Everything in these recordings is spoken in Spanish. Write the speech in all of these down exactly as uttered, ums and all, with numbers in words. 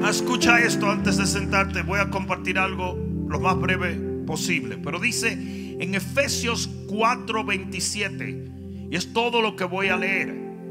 Escucha esto antes de sentarte. Voy a compartir algo lo más breve posible, pero dice en Efesios cuatro veintisiete, y es todo lo que voy a leer: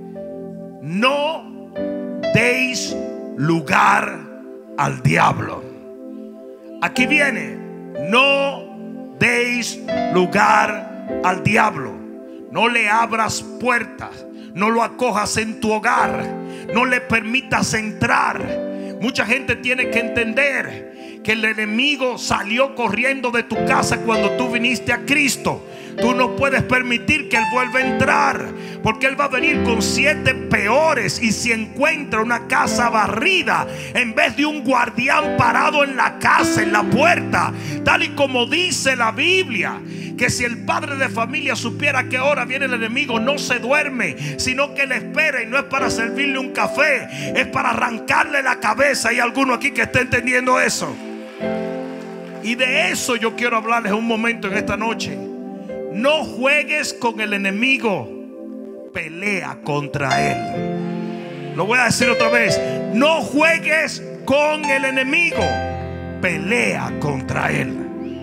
no deis lugar al diablo. Aquí viene: no deis lugar al diablo. No le abras puertas, no lo acojas en tu hogar, no le permitas entrar. Mucha gente tiene que entender que el enemigo salió corriendo de tu casa cuando tú viniste a Cristo. Tú no puedes permitir que él vuelva a entrar, porque él va a venir con siete peores. Y si encuentra una casa barrida en vez de un guardián parado en la casa, en la puerta, tal y como dice la Biblia, que si el padre de familia supiera que ahora viene el enemigo, no se duerme, sino que le espera, y no es para servirle un café, es para arrancarle la cabeza. Hay alguno aquí que está entendiendo eso. Y de eso yo quiero hablarles un momento en esta noche. No juegues con el enemigo, pelea contra él. Lo voy a decir otra vez: no juegues con el enemigo, pelea contra él.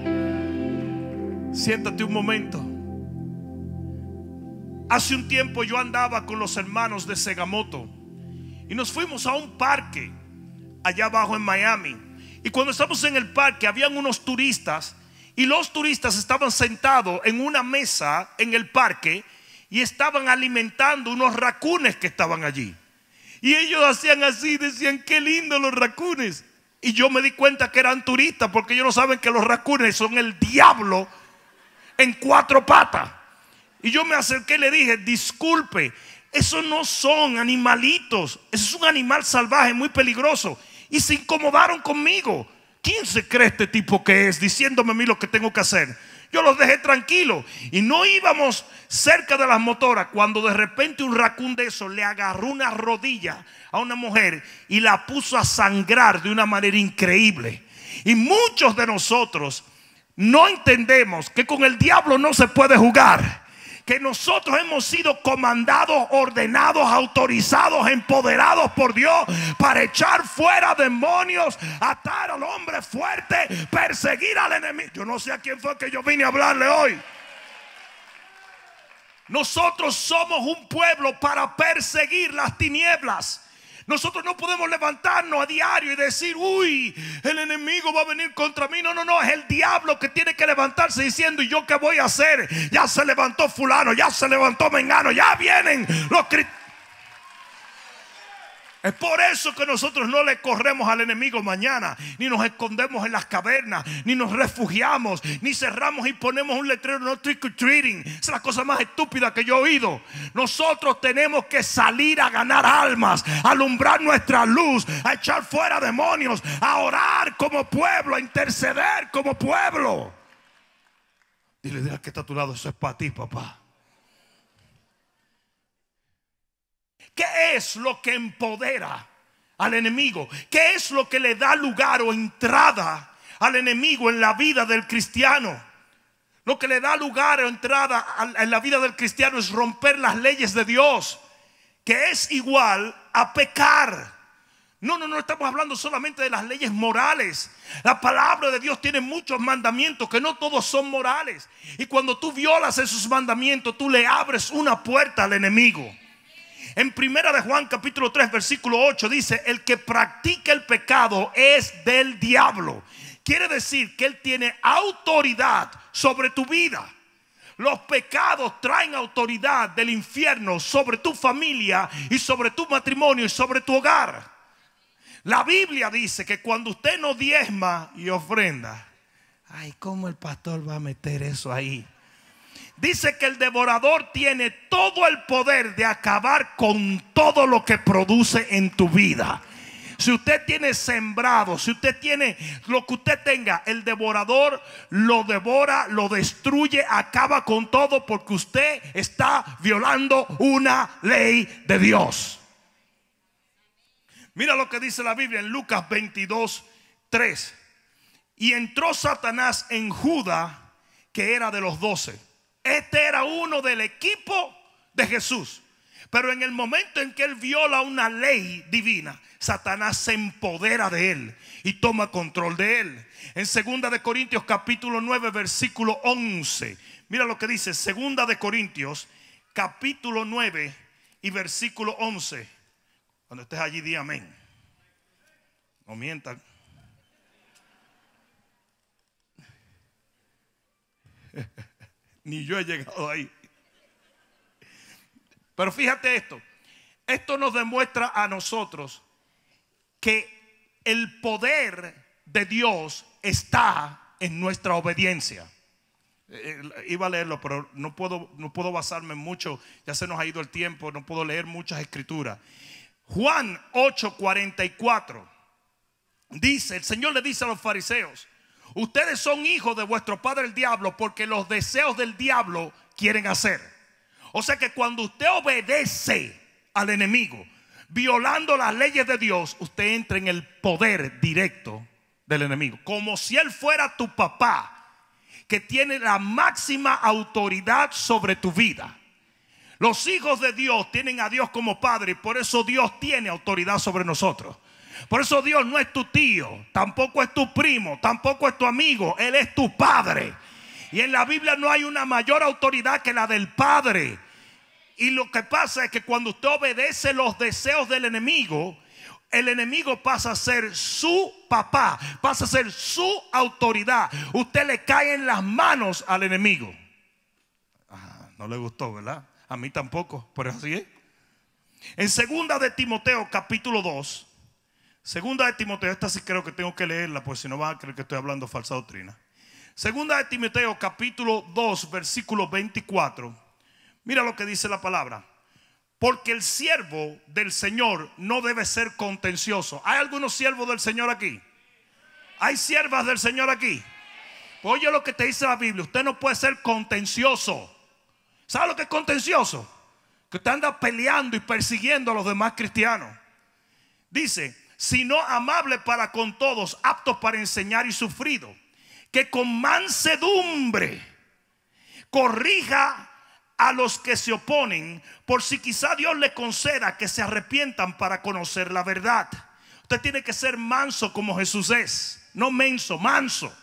Siéntate un momento. Hace un tiempo yo andaba con los hermanos de Segamoto y nos fuimos a un parque allá abajo en Miami. Y cuando estamos en el parque, habían unos turistas, y los turistas estaban sentados en una mesa en el parque y estaban alimentando unos racunes que estaban allí. Y ellos hacían así, decían: qué lindo los racunes. Y yo me di cuenta que eran turistas, porque ellos no saben que los racunes son el diablo en cuatro patas. Y yo me acerqué y le dije: disculpe, esos no son animalitos, eso es un animal salvaje muy peligroso. Y se incomodaron conmigo. ¿Quién se cree este tipo que es, diciéndome a mí lo que tengo que hacer? Yo los dejé tranquilos y no íbamos cerca de las motoras cuando de repente un racún de esos le agarró una rodilla a una mujer y la puso a sangrar de una manera increíble. Y muchos de nosotros no entendemos que con el diablo no se puede jugar, que nosotros hemos sido comandados, ordenados, autorizados, empoderados por Dios para echar fuera demonios, atar al hombre fuerte, perseguir al enemigo. Yo no sé a quién fue que yo vine a hablarle hoy. Nosotros somos un pueblo para perseguir las tinieblas. Nosotros no podemos levantarnos a diario y decir: uy, el enemigo va a venir contra mí. No, no, no, es el diablo que tiene que levantarse diciendo: ¿y yo qué voy a hacer? Ya se levantó fulano, ya se levantó mengano, ya vienen los cristianos. Es por eso que nosotros no le corremos al enemigo mañana, ni nos escondemos en las cavernas, ni nos refugiamos, ni cerramos y ponemos un letrero: no trick or treating. Esa es la cosa más estúpida que yo he oído. Nosotros tenemos que salir a ganar almas, a alumbrar nuestra luz, a echar fuera demonios, a orar como pueblo, a interceder como pueblo. Dile, dile al que está a tu lado: eso es para ti, papá. ¿Qué es lo que empodera al enemigo? ¿Qué es lo que le da lugar o entrada al enemigo en la vida del cristiano? Lo que le da lugar o entrada en la vida del cristiano es romper las leyes de Dios, que es igual a pecar. No, no, no estamos hablando solamente de las leyes morales. La palabra de Dios tiene muchos mandamientos que no todos son morales. Y cuando tú violas esos mandamientos, tú le abres una puerta al enemigo. En primera de Juan capítulo tres versículo ocho dice: el que practica el pecado es del diablo. Quiere decir que él tiene autoridad sobre tu vida. Los pecados traen autoridad del infierno sobre tu familia y sobre tu matrimonio y sobre tu hogar. La Biblia dice que cuando usted no diezma y ofrenda, ay, ¿cómo el pastor va a meter eso ahí? Dice que el devorador tiene todo el poder de acabar con todo lo que produce en tu vida. Si usted tiene sembrado, si usted tiene lo que usted tenga, el devorador lo devora, lo destruye, acaba con todo, porque usted está violando una ley de Dios. Mira lo que dice la Biblia en Lucas veintidós tres. Y entró Satanás en Judas, que era de los doce. Este era uno del equipo de Jesús. Pero en el momento en que él viola una ley divina, Satanás se empodera de él y toma control de él. En segunda de Corintios capítulo nueve versículo once, mira lo que dice. Segunda de Corintios capítulo nueve y versículo once. Cuando estés allí, di amén. No mientan. Ni yo he llegado ahí. Pero fíjate esto. Esto nos demuestra a nosotros que el poder de Dios está en nuestra obediencia. Eh, iba a leerlo, pero no puedo, no puedo basarme mucho. Ya se nos ha ido el tiempo. No puedo leer muchas escrituras. Juan ocho cuarenta y cuatro dice: el Señor le dice a los fariseos: ustedes son hijos de vuestro padre el diablo, porque los deseos del diablo quieren hacer. O sea que cuando usted obedece al enemigo, violando las leyes de Dios, usted entra en el poder directo del enemigo. Como si él fuera tu papá, que tiene la máxima autoridad sobre tu vida. Los hijos de Dios tienen a Dios como padre, y por eso Dios tiene autoridad sobre nosotros. Por eso Dios no es tu tío, tampoco es tu primo, tampoco es tu amigo. Él es tu padre. Y en la Biblia no hay una mayor autoridad que la del padre. Y lo que pasa es que cuando usted obedece los deseos del enemigo, el enemigo pasa a ser su papá, pasa a ser su autoridad. Usted le cae en las manos al enemigo. Ah, no le gustó, ¿verdad? A mí tampoco, pero así es. En segunda de Timoteo capítulo dos, segunda de Timoteo, esta sí creo que tengo que leerla, pues si no van a creer que estoy hablando falsa doctrina. Segunda de Timoteo capítulo dos versículo veinticuatro. Mira lo que dice la palabra. Porque el siervo del Señor no debe ser contencioso. ¿Hay algunos siervos del Señor aquí? ¿Hay siervas del Señor aquí? Pues oye lo que te dice la Biblia. Usted no puede ser contencioso. ¿Sabe lo que es contencioso? Que usted anda peleando y persiguiendo a los demás cristianos. Dice: sino amable para con todos, aptos para enseñar y sufrido, que con mansedumbre corrija a los que se oponen, por si quizá Dios le conceda que se arrepientan para conocer la verdad. Usted tiene que ser manso como Jesús es, no menso, manso.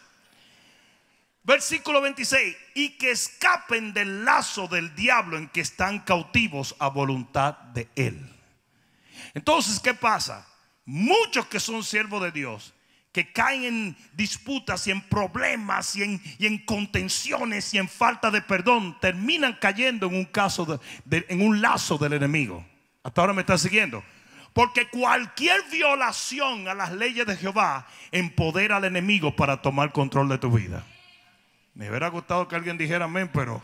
Versículo veintiséis: y que escapen del lazo del diablo en que están cautivos a voluntad de él. Entonces, ¿qué pasa? Muchos que son siervos de Dios, que caen en disputas y en problemas y en, y en contenciones y en falta de perdón, terminan cayendo en un caso de, de, en un lazo del enemigo. Hasta ahora me están siguiendo. Porque cualquier violación a las leyes de Jehová empodera al enemigo para tomar control de tu vida. Me hubiera gustado que alguien dijera amén, pero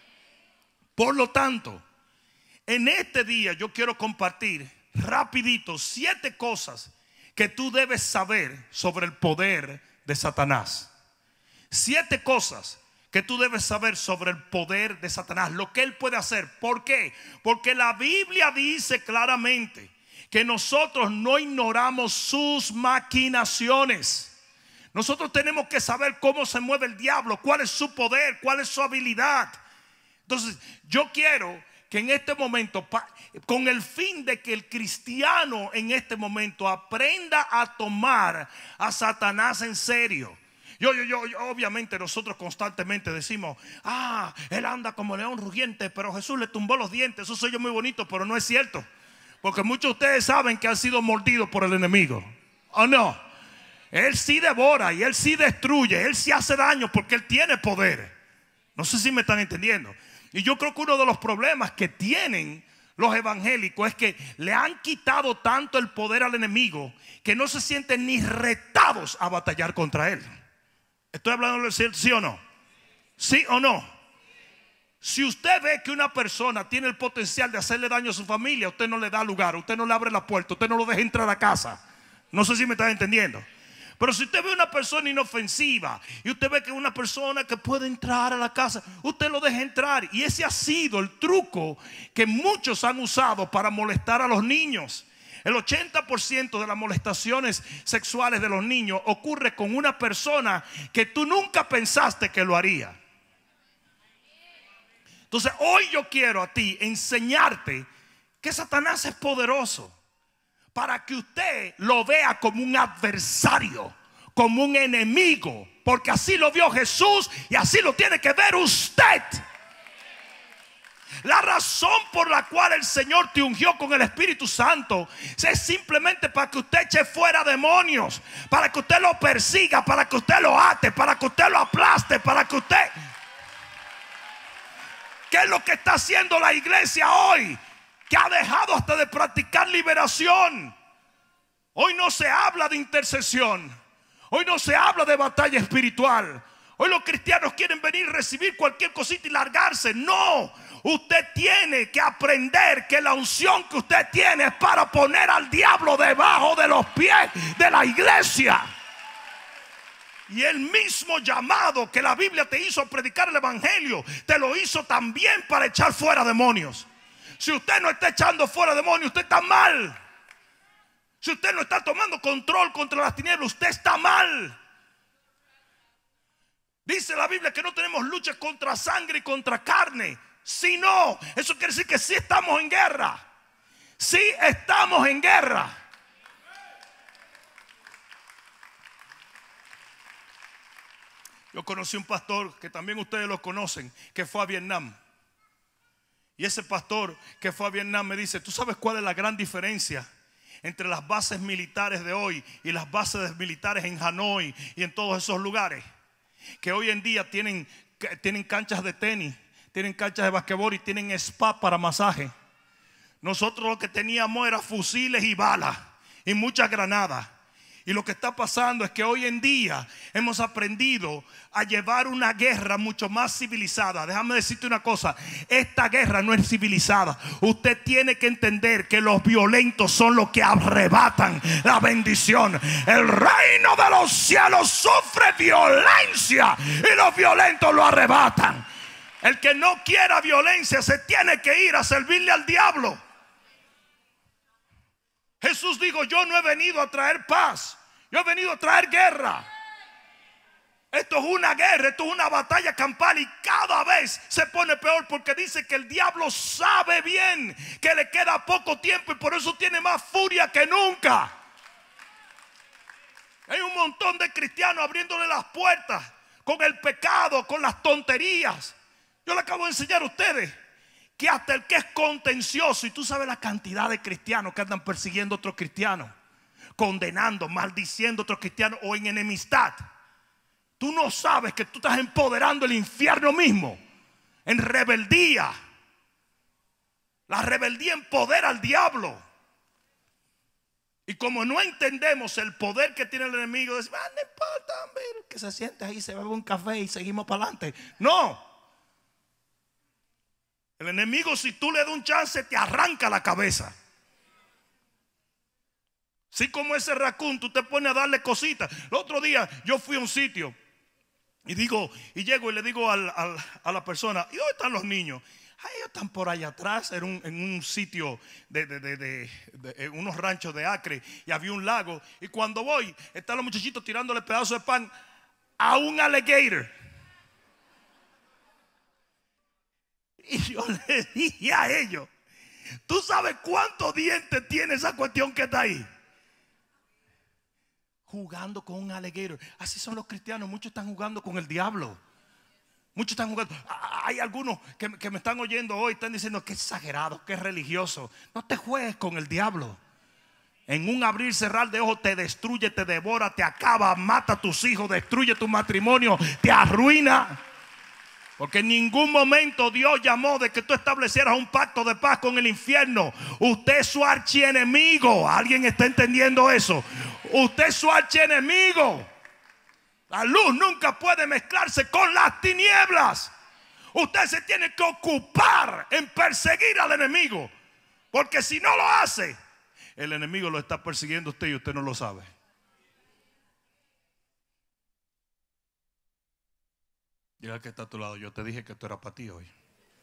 por lo tanto, en este día yo quiero compartir rapidito siete cosas que tú debes saber sobre el poder de Satanás. Siete cosas que tú debes saber sobre el poder de Satanás, lo que él puede hacer. ¿Por qué? Porque la Biblia dice claramente que nosotros no ignoramos sus maquinaciones. Nosotros tenemos que saber cómo se mueve el diablo, cuál es su poder, cuál es su habilidad. Entonces, yo quiero que en este momento, con el fin de que el cristiano en este momento aprenda a tomar a Satanás en serio. Yo, yo, yo, yo, obviamente nosotros constantemente decimos: ah, él anda como león rugiente, pero Jesús le tumbó los dientes. Eso soy yo muy bonito, pero no es cierto. Porque muchos de ustedes saben que han sido mordidos por el enemigo. ¿O no? Él sí devora y él sí destruye. Él sí hace daño porque él tiene poder. No sé si me están entendiendo. Y yo creo que uno de los problemas que tienen los evangélicos es que le han quitado tanto el poder al enemigo que no se sienten ni retados a batallar contra él. ¿Estoy hablando de sí o no? ¿Sí o no? Si usted ve que una persona tiene el potencial de hacerle daño a su familia, usted no le da lugar, usted no le abre la puerta, usted no lo deja entrar a casa. No sé si me están entendiendo. Pero si usted ve una persona inofensiva y usted ve que es una persona que puede entrar a la casa, usted lo deja entrar. Y ese ha sido el truco que muchos han usado para molestar a los niños. El ochenta por ciento de las molestaciones sexuales de los niños ocurre con una persona que tú nunca pensaste que lo haría. Entonces hoy yo quiero a ti enseñarte que Satanás es poderoso para que usted lo vea como un adversario, como un enemigo, porque así lo vio Jesús y así lo tiene que ver usted. La razón por la cual el Señor te ungió con el Espíritu Santo es simplemente para que usted eche fuera demonios, para que usted lo persiga, para que usted lo ate, para que usted lo aplaste, para que usted... ¿Qué es lo que está haciendo la iglesia hoy? Que ha dejado hasta de practicar liberación. Hoy no se habla de intercesión. Hoy no se habla de batalla espiritual. Hoy los cristianos quieren venir, recibir cualquier cosita y largarse. No, usted tiene que aprender que la unción que usted tiene es para poner al diablo debajo de los pies de la iglesia. Y el mismo llamado que la Biblia te hizo a predicar el evangelio, te lo hizo también para echar fuera demonios. Si usted no está echando fuera demonios, usted está mal. Si usted no está tomando control contra las tinieblas, usted está mal. Dice la Biblia que no tenemos lucha contra sangre y contra carne. Si no, eso quiere decir que sí estamos en guerra. Sí estamos en guerra. Yo conocí un pastor que también ustedes lo conocen, que fue a Vietnam. Y ese pastor que fue a Vietnam me dice: ¿tú sabes cuál es la gran diferencia entre las bases militares de hoy y las bases militares en Hanoi y en todos esos lugares? Que hoy en día tienen, tienen canchas de tenis, tienen canchas de basquetbol y tienen spa para masaje. Nosotros lo que teníamos era fusiles y balas y muchas granadas. Y lo que está pasando es que hoy en día hemos aprendido a llevar una guerra mucho más civilizada. Déjame decirte una cosa: esta guerra no es civilizada. Usted tiene que entender que los violentos son los que arrebatan la bendición. El reino de los cielos sufre violencia y los violentos lo arrebatan. El que no quiera violencia se tiene que ir a servirle al diablo. Jesús dijo: yo no he venido a traer paz, yo he venido a traer guerra. Esto es una guerra, esto es una batalla campal y cada vez se pone peor, porque dice que el diablo sabe bien que le queda poco tiempo y por eso tiene más furia que nunca. Hay un montón de cristianos abriéndole las puertas con el pecado, con las tonterías. Yo le acabo de enseñar a ustedes que hasta el que es contencioso, y tú sabes la cantidad de cristianos que andan persiguiendo a otros cristianos, condenando, maldiciendo a otros cristianos o en enemistad. Tú no sabes que tú estás empoderando el infierno mismo en rebeldía. La rebeldía empodera al diablo. Y como no entendemos el poder que tiene el enemigo, decimos: ah, no importa, hombre, que se siente ahí, se bebe un café y seguimos para adelante. No. El enemigo, si tú le das un chance, te arranca la cabeza. Si como ese raccoon, tú te pones a darle cositas. El otro día yo fui a un sitio y digo, y llego y le digo al, al, a la persona: ¿y dónde están los niños? Ah, ellos están por allá atrás, en un, en un sitio de, de, de, de, de, de unos ranchos de Acre, y había un lago. Y cuando voy, están los muchachitos tirándole pedazos de pan a un alligator. Y yo le dije a ellos: ¿tú sabes cuántos dientes tiene esa cuestión que está ahí? Jugando con un alligator. Así son los cristianos. Muchos están jugando con el diablo. Muchos están jugando. Hay algunos que, que me están oyendo hoy, están diciendo: qué exagerado, qué religioso. No te juegues con el diablo. En un abrir cerrar de ojos te destruye, te devora, te acaba, mata a tus hijos, destruye tu matrimonio, te arruina. Porque en ningún momento Dios llamó de que tú establecieras un pacto de paz con el infierno. Usted es su archienemigo. ¿Alguien está entendiendo eso? Usted es su archienemigo. La luz nunca puede mezclarse con las tinieblas. Usted se tiene que ocupar en perseguir al enemigo. Porque si no lo hace, el enemigo lo está persiguiendo a usted y usted no lo sabe. Diga que está a tu lado: yo te dije que esto era para ti hoy.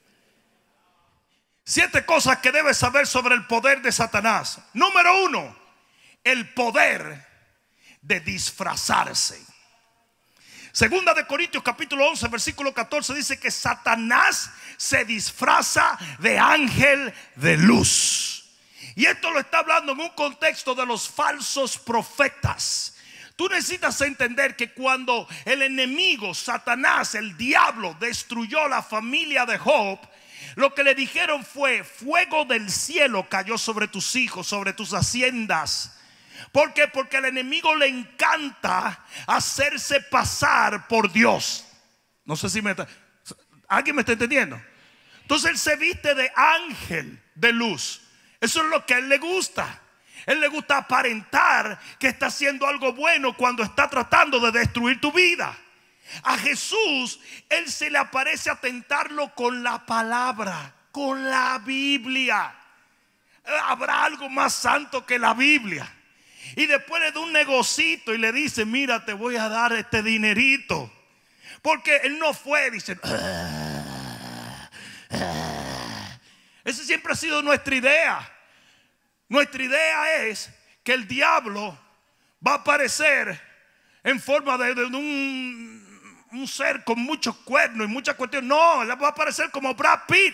Siete cosas que debes saber sobre el poder de Satanás. Número uno, el poder de disfrazarse. Segunda de Corintios capítulo once versículo catorce dice que Satanás se disfraza de ángel de luz. Y esto lo está hablando en un contexto de los falsos profetas. Tú necesitas entender que cuando el enemigo, Satanás, el diablo, destruyó la familia de Job, lo que le dijeron fue: fuego del cielo cayó sobre tus hijos, sobre tus haciendas. ¿Por qué? Porque al enemigo le encanta hacerse pasar por Dios. No sé si me está, ¿alguien me está entendiendo? Entonces él se viste de ángel de luz. Eso es lo que a él le gusta. Él le gusta aparentar que está haciendo algo bueno cuando está tratando de destruir tu vida. A Jesús, él se le aparece a tentarlo con la palabra, con la Biblia. ¿Habrá algo más santo que la Biblia? Y después le da un negocito y le dice: mira, te voy a dar este dinerito. Porque él no fue, dice. Ah, ah. Esa siempre ha sido nuestra idea. Nuestra idea es que el diablo va a aparecer en forma de, de un, un ser con muchos cuernos y muchas cuestiones. No, él va a aparecer como Brad Pitt.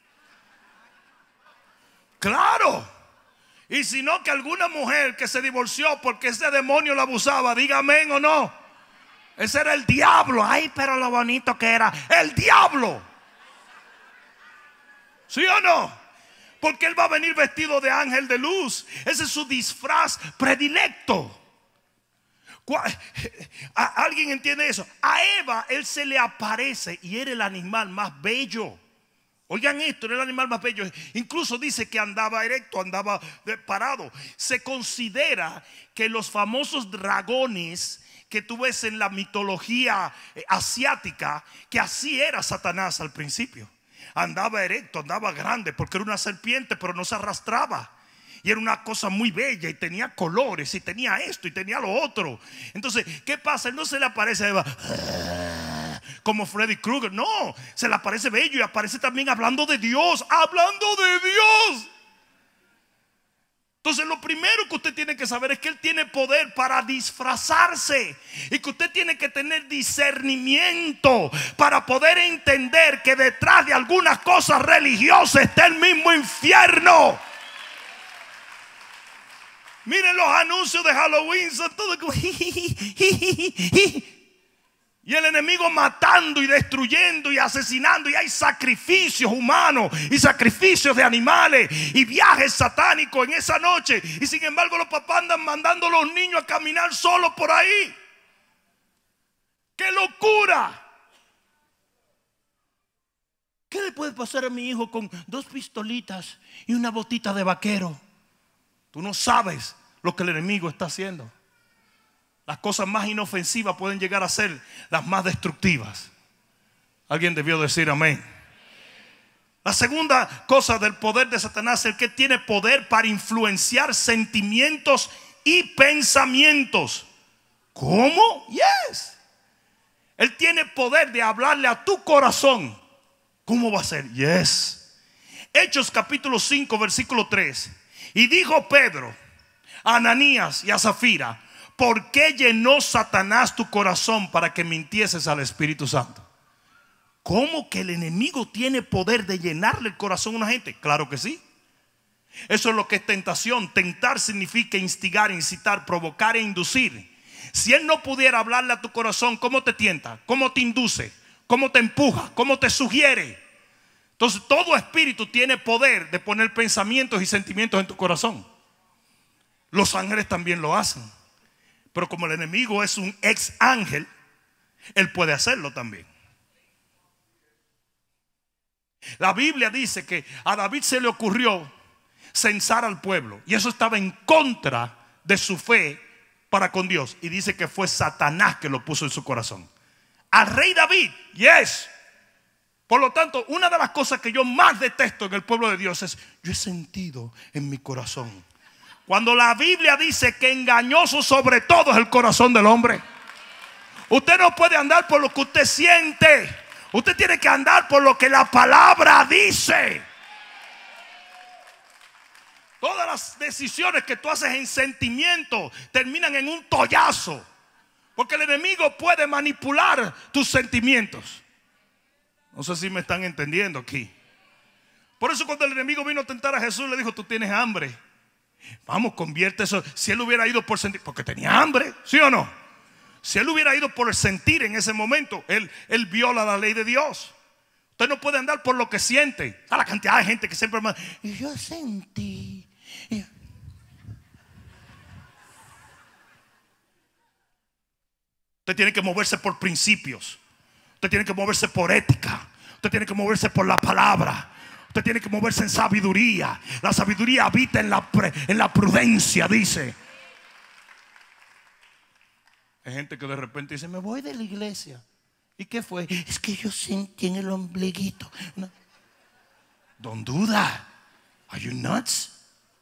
Claro. Y si no, que alguna mujer que se divorció porque ese demonio la abusaba, diga amén o no. Ese era el diablo. Ay, pero lo bonito que era. El diablo. ¿Sí o no? Porque él va a venir vestido de ángel de luz. Ese es su disfraz predilecto. ¿Alguien entiende eso? A Eva él se le aparece y era el animal más bello. Oigan esto, era el animal más bello. Incluso dice que andaba erecto, andaba parado. Se considera que los famosos dragones que tú ves en la mitología asiática, que así era Satanás al principio. Andaba erecto, andaba grande, porque era una serpiente, pero no se arrastraba. Y era una cosa muy bella y tenía colores y tenía esto y tenía lo otro. Entonces, ¿qué pasa? Él no se le aparece a Eva como Freddy Krueger. No, se le aparece bello y aparece también hablando de Dios. Hablando de Dios. Entonces lo primero que usted tiene que saber es que Él tiene poder para disfrazarse. Y que usted tiene que tener discernimiento para poder entender que detrás de algunas cosas religiosas está el mismo infierno. Miren los anuncios de Halloween, son todos como y el enemigo matando y destruyendo y asesinando. Y hay sacrificios humanos y sacrificios de animales y viajes satánicos en esa noche. Y sin embargo los papás andan mandando a los niños a caminar solos por ahí. ¡Qué locura! ¿Qué le puede pasar a mi hijo con dos pistolitas y una botita de vaquero? Tú no sabes lo que el enemigo está haciendo. Las cosas más inofensivas pueden llegar a ser las más destructivas. Alguien debió decir amén. La segunda cosa del poder de Satanás es que tiene poder para influenciar sentimientos y pensamientos. ¿Cómo? Yes. Él tiene poder de hablarle a tu corazón. ¿Cómo va a ser? Yes. Hechos capítulo cinco versículo tres. Y dijo Pedro a Ananías y a Zafira: ¿por qué llenó Satanás tu corazón para que mintieses al Espíritu Santo? ¿Cómo que el enemigo tiene poder de llenarle el corazón a una gente? Claro que sí. Eso es lo que es tentación. Tentar significa instigar, incitar, provocar e inducir. Si él no pudiera hablarle a tu corazón, ¿cómo te tienta? ¿Cómo te induce? ¿Cómo te empuja? ¿Cómo te sugiere? Entonces todo espíritu tiene poder de poner pensamientos y sentimientos en tu corazón. Los ángeles también lo hacen. Pero como el enemigo es un ex ángel, él puede hacerlo también. La Biblia dice que a David se le ocurrió censar al pueblo, y eso estaba en contra de su fe para con Dios. Y dice que fue Satanás que lo puso en su corazón. Al rey David, yes. Por lo tanto, una de las cosas que yo más detesto en el pueblo de Dios es: yo he sentido en mi corazón. Cuando la Biblia dice que engañoso sobre todo es el corazón del hombre. Usted no puede andar por lo que usted siente. Usted tiene que andar por lo que la palabra dice. Todas las decisiones que tú haces en sentimiento terminan en un tollazo. Porque el enemigo puede manipular tus sentimientos. No sé si me están entendiendo aquí. Por eso cuando el enemigo vino a tentar a Jesús, le dijo: tú tienes hambre. Vamos, convierte eso. Si él hubiera ido por sentir, porque tenía hambre, ¿sí o no? Si él hubiera ido por el sentir en ese momento, él, él viola la ley de Dios. Usted no puede andar por lo que siente. Está la cantidad de gente que siempre me... Y yo sentí. Y... Usted tiene que moverse por principios. Usted tiene que moverse por ética. Usted tiene que moverse por la palabra. Usted tiene que moverse en sabiduría. La sabiduría habita en la, en la prudencia, dice. Hay gente que de repente dice: me voy de la iglesia. ¿Y qué fue? Es que yo sentí en el ombliguito. No. Don't do that. Are you nuts?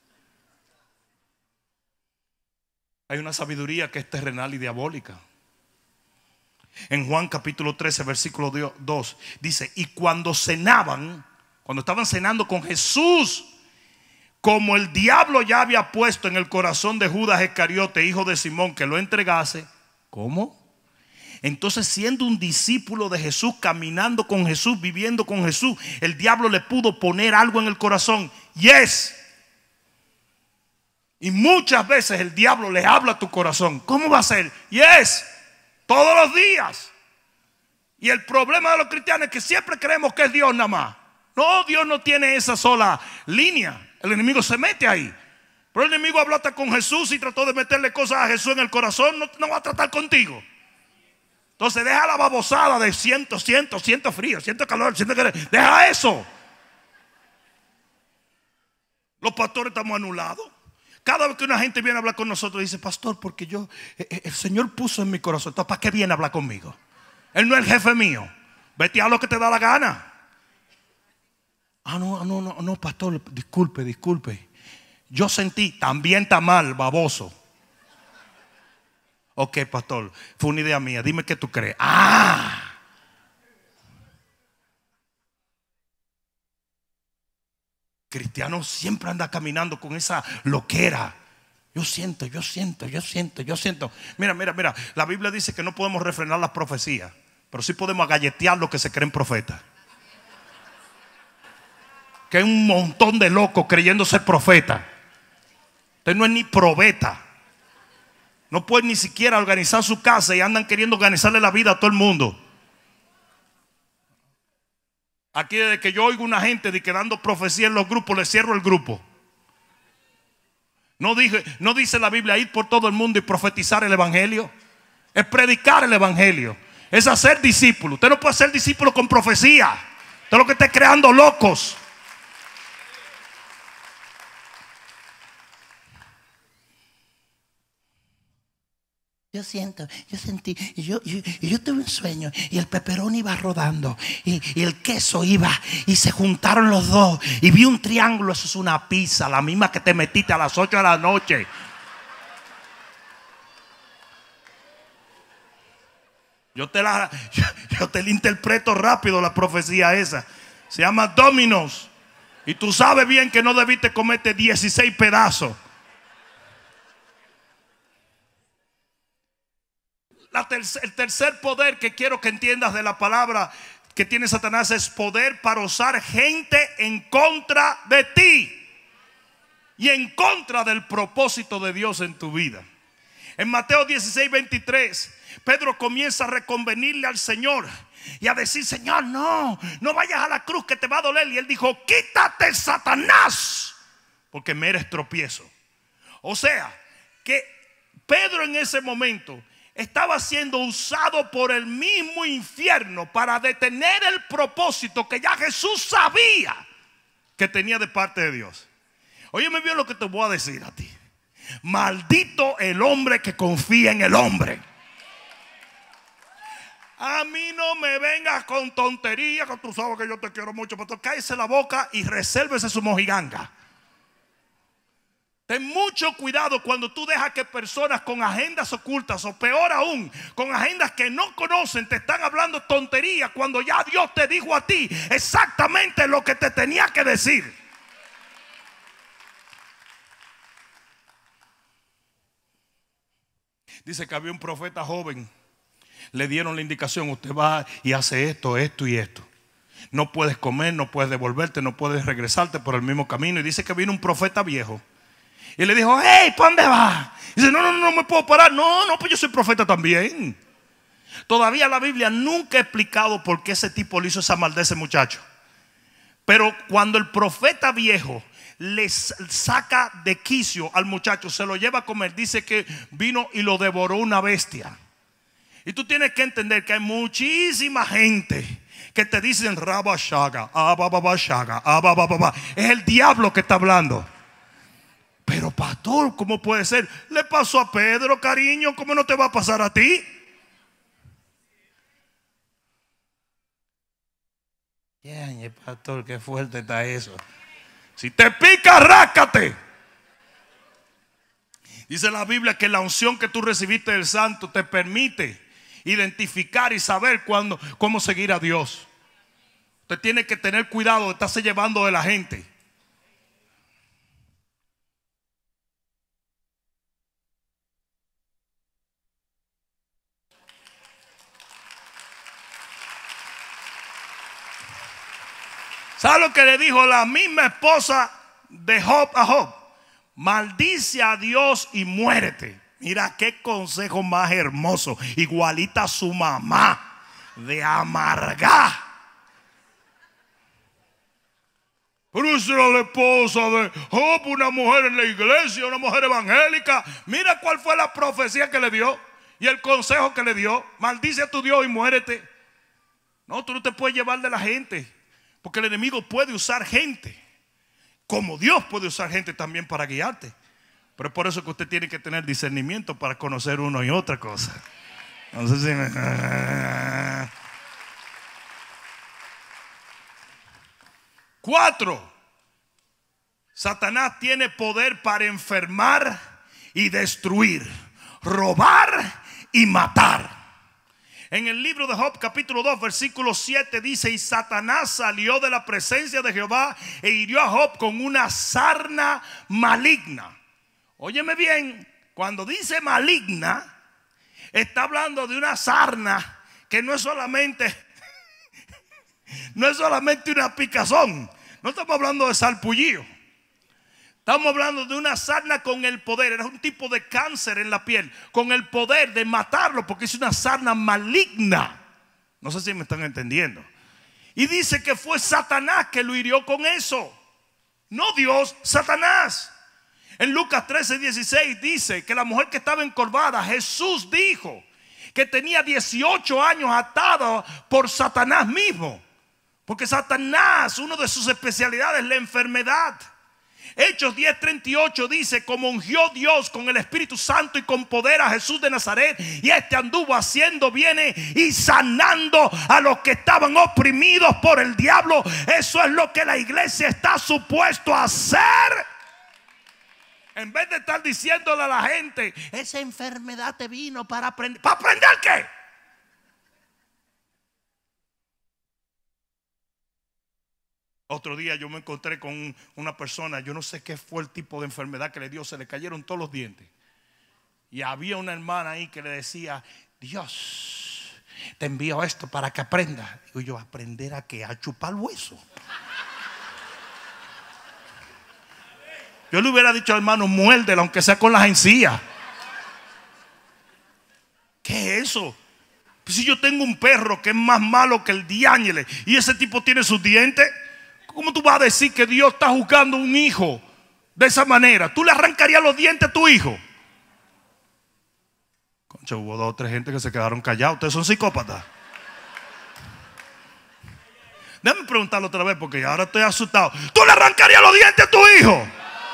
Hay una sabiduría que es terrenal y diabólica. En Juan capítulo trece versículo dos dice: y cuando cenaban, cuando estaban cenando con Jesús, como el diablo ya había puesto en el corazón de Judas Iscariote, hijo de Simón, que lo entregase. ¿Cómo? Entonces, siendo un discípulo de Jesús, caminando con Jesús, viviendo con Jesús, el diablo le pudo poner algo en el corazón. Yes. Y muchas veces el diablo le habla a tu corazón. ¿Cómo va a ser? Yes. Todos los días. Y el problema de los cristianos es que siempre creemos que es Dios nada más. No, Dios no tiene esa sola línea. El enemigo se mete ahí. Pero el enemigo habló hasta con Jesús y trató de meterle cosas a Jesús en el corazón. No, no va a tratar contigo. Entonces deja la babosada de siento, siento, siento frío, siento calor, siento que... Deja eso. Los pastores estamos anulados. Cada vez que una gente viene a hablar con nosotros, dice: pastor, porque yo, el Señor puso en mi corazón. Entonces, ¿para qué viene a hablar conmigo? Él no es el jefe mío. Vete a lo que te da la gana. Ah, no, no, no, no, pastor, disculpe, disculpe. Yo sentí, también está mal, baboso. Ok, pastor, fue una idea mía. Dime qué tú crees. Ah. Cristiano siempre anda caminando con esa loquera. Yo siento, yo siento, yo siento, yo siento. Mira, mira, mira. La Biblia dice que no podemos refrenar las profecías, pero sí podemos agalletear los que se creen profetas. Que hay un montón de locos creyendo ser profeta. Usted no es ni probeta. No puede ni siquiera organizar su casa y andan queriendo organizarle la vida a todo el mundo. Aquí desde que yo oigo una gente de que dando profecía en los grupos, le cierro el grupo. No, dije, no dice la Biblia ir por todo el mundo y profetizar el evangelio. Es predicar el evangelio. Es hacer discípulos. Usted no puede ser discípulo con profecía. Usted lo que está creando locos. Yo siento, yo sentí, y yo, yo, y yo tuve un sueño, y el pepperoni iba rodando, y, y el queso iba, y se juntaron los dos, y vi un triángulo. Eso es una pizza, la misma que te metiste a las ocho de la noche. Yo te la, yo, yo te la interpreto rápido, la profecía esa. Se llama Domino's, y tú sabes bien que no debiste comerte dieciséis pedazos. La tercer, el tercer poder que quiero que entiendas de la palabra que tiene Satanás es poder para usar gente en contra de ti y en contra del propósito de Dios en tu vida. En Mateo dieciséis veintitrés, Pedro comienza a reconvenirle al Señor y a decir: Señor, no, no vayas a la cruz que te va a doler. Y él dijo: quítate, Satanás, porque me eres tropiezo. O sea, que Pedro en ese momento estaba siendo usado por el mismo infierno para detener el propósito que ya Jesús sabía que tenía de parte de Dios. Óyeme bien lo que te voy a decir a ti. Maldito el hombre que confía en el hombre. A mí no me vengas con tonterías, que tú sabes que yo te quiero mucho, pero cállese la boca y resérvese su mojiganga. Ten mucho cuidado cuando tú dejas que personas con agendas ocultas, o peor aún, con agendas que no conocen, te están hablando tonterías cuando ya Dios te dijo a ti exactamente lo que te tenía que decir. Dice que había un profeta joven. Le dieron la indicación: usted va y hace esto, esto y esto. No puedes comer, no puedes devolverte, no puedes regresarte por el mismo camino. Y dice que vino un profeta viejo y le dijo: hey, ¿para dónde vas? Y dice: no, no, no, no me puedo parar. No, no, pues yo soy profeta también. Todavía la Biblia nunca ha explicado por qué ese tipo le hizo esa maldad a ese muchacho. Pero cuando el profeta viejo le saca de quicio al muchacho, se lo lleva a comer, dice que vino y lo devoró una bestia. Y tú tienes que entender que hay muchísima gente que te dicen Rabashaga, Abababashaga, Ababababa. Es el diablo que está hablando. Pero pastor, ¿cómo puede ser? Le pasó a Pedro, cariño, ¿cómo no te va a pasar a ti? Yeah, pastor, qué fuerte está eso. Si te pica, ráscate. Dice la Biblia que la unción que tú recibiste del Santo te permite identificar y saber cuándo, cómo seguir a Dios. Usted tiene que tener cuidado de estarse llevando de la gente. ¿Sabe lo que le dijo la misma esposa de Job a Job? Maldice a Dios y muérete. Mira qué consejo más hermoso. Igualita a su mamá, de amargar. Pero esa era la esposa de Job, una mujer en la iglesia, una mujer evangélica. Mira cuál fue la profecía que le dio y el consejo que le dio: maldice a tu Dios y muérete. No, tú no te puedes llevar de la gente, porque el enemigo puede usar gente, como Dios puede usar gente también para guiarte. Pero es por eso que usted tiene que tener discernimiento para conocer uno y otra cosa. No sé si me... Cuatro, Satanás tiene poder para enfermar y destruir, robar y matar. En el libro de Job capítulo dos versículo siete dice: y Satanás salió de la presencia de Jehová e hirió a Job con una sarna maligna. Óyeme bien, cuando dice maligna, está hablando de una sarna que no es solamente no es solamente una picazón. No estamos hablando de sarpullido. Estamos hablando de una sarna con el poder. Era un tipo de cáncer en la piel, con el poder de matarlo, porque es una sarna maligna. No sé si me están entendiendo. Y dice que fue Satanás que lo hirió con eso. No Dios, Satanás. En Lucas trece dieciséis dice que la mujer que estaba encorvada, Jesús dijo que tenía dieciocho años atada por Satanás mismo. Porque Satanás, una de sus especialidades es la enfermedad. Hechos diez treinta y ocho dice: como ungió Dios con el Espíritu Santo y con poder a Jesús de Nazaret, y este anduvo haciendo bienes y sanando a los que estaban oprimidos por el diablo. Eso es lo que la iglesia está supuesto a hacer. En vez de estar diciéndole a la gente: esa enfermedad te vino para aprender. ¿Para aprender qué? Otro día yo me encontré con una persona, yo no sé qué fue el tipo de enfermedad que le dio, se le cayeron todos los dientes. Y había una hermana ahí que le decía: Dios te envió esto para que aprendas. Digo yo: ¿aprender a qué? A chupar hueso. Yo le hubiera dicho al hermano: muérdela, aunque sea con las encías. ¿Qué es eso? Pues si yo tengo un perro que es más malo que el diáñele y ese tipo tiene sus dientes, ¿cómo tú vas a decir que Dios está juzgando a un hijo de esa manera? ¿Tú le arrancarías los dientes a tu hijo? Concha, hubo dos o tres gente que se quedaron callados. Ustedes son psicópatas. Déjame preguntarlo otra vez porque ahora estoy asustado. ¿Tú le arrancarías los dientes a tu hijo?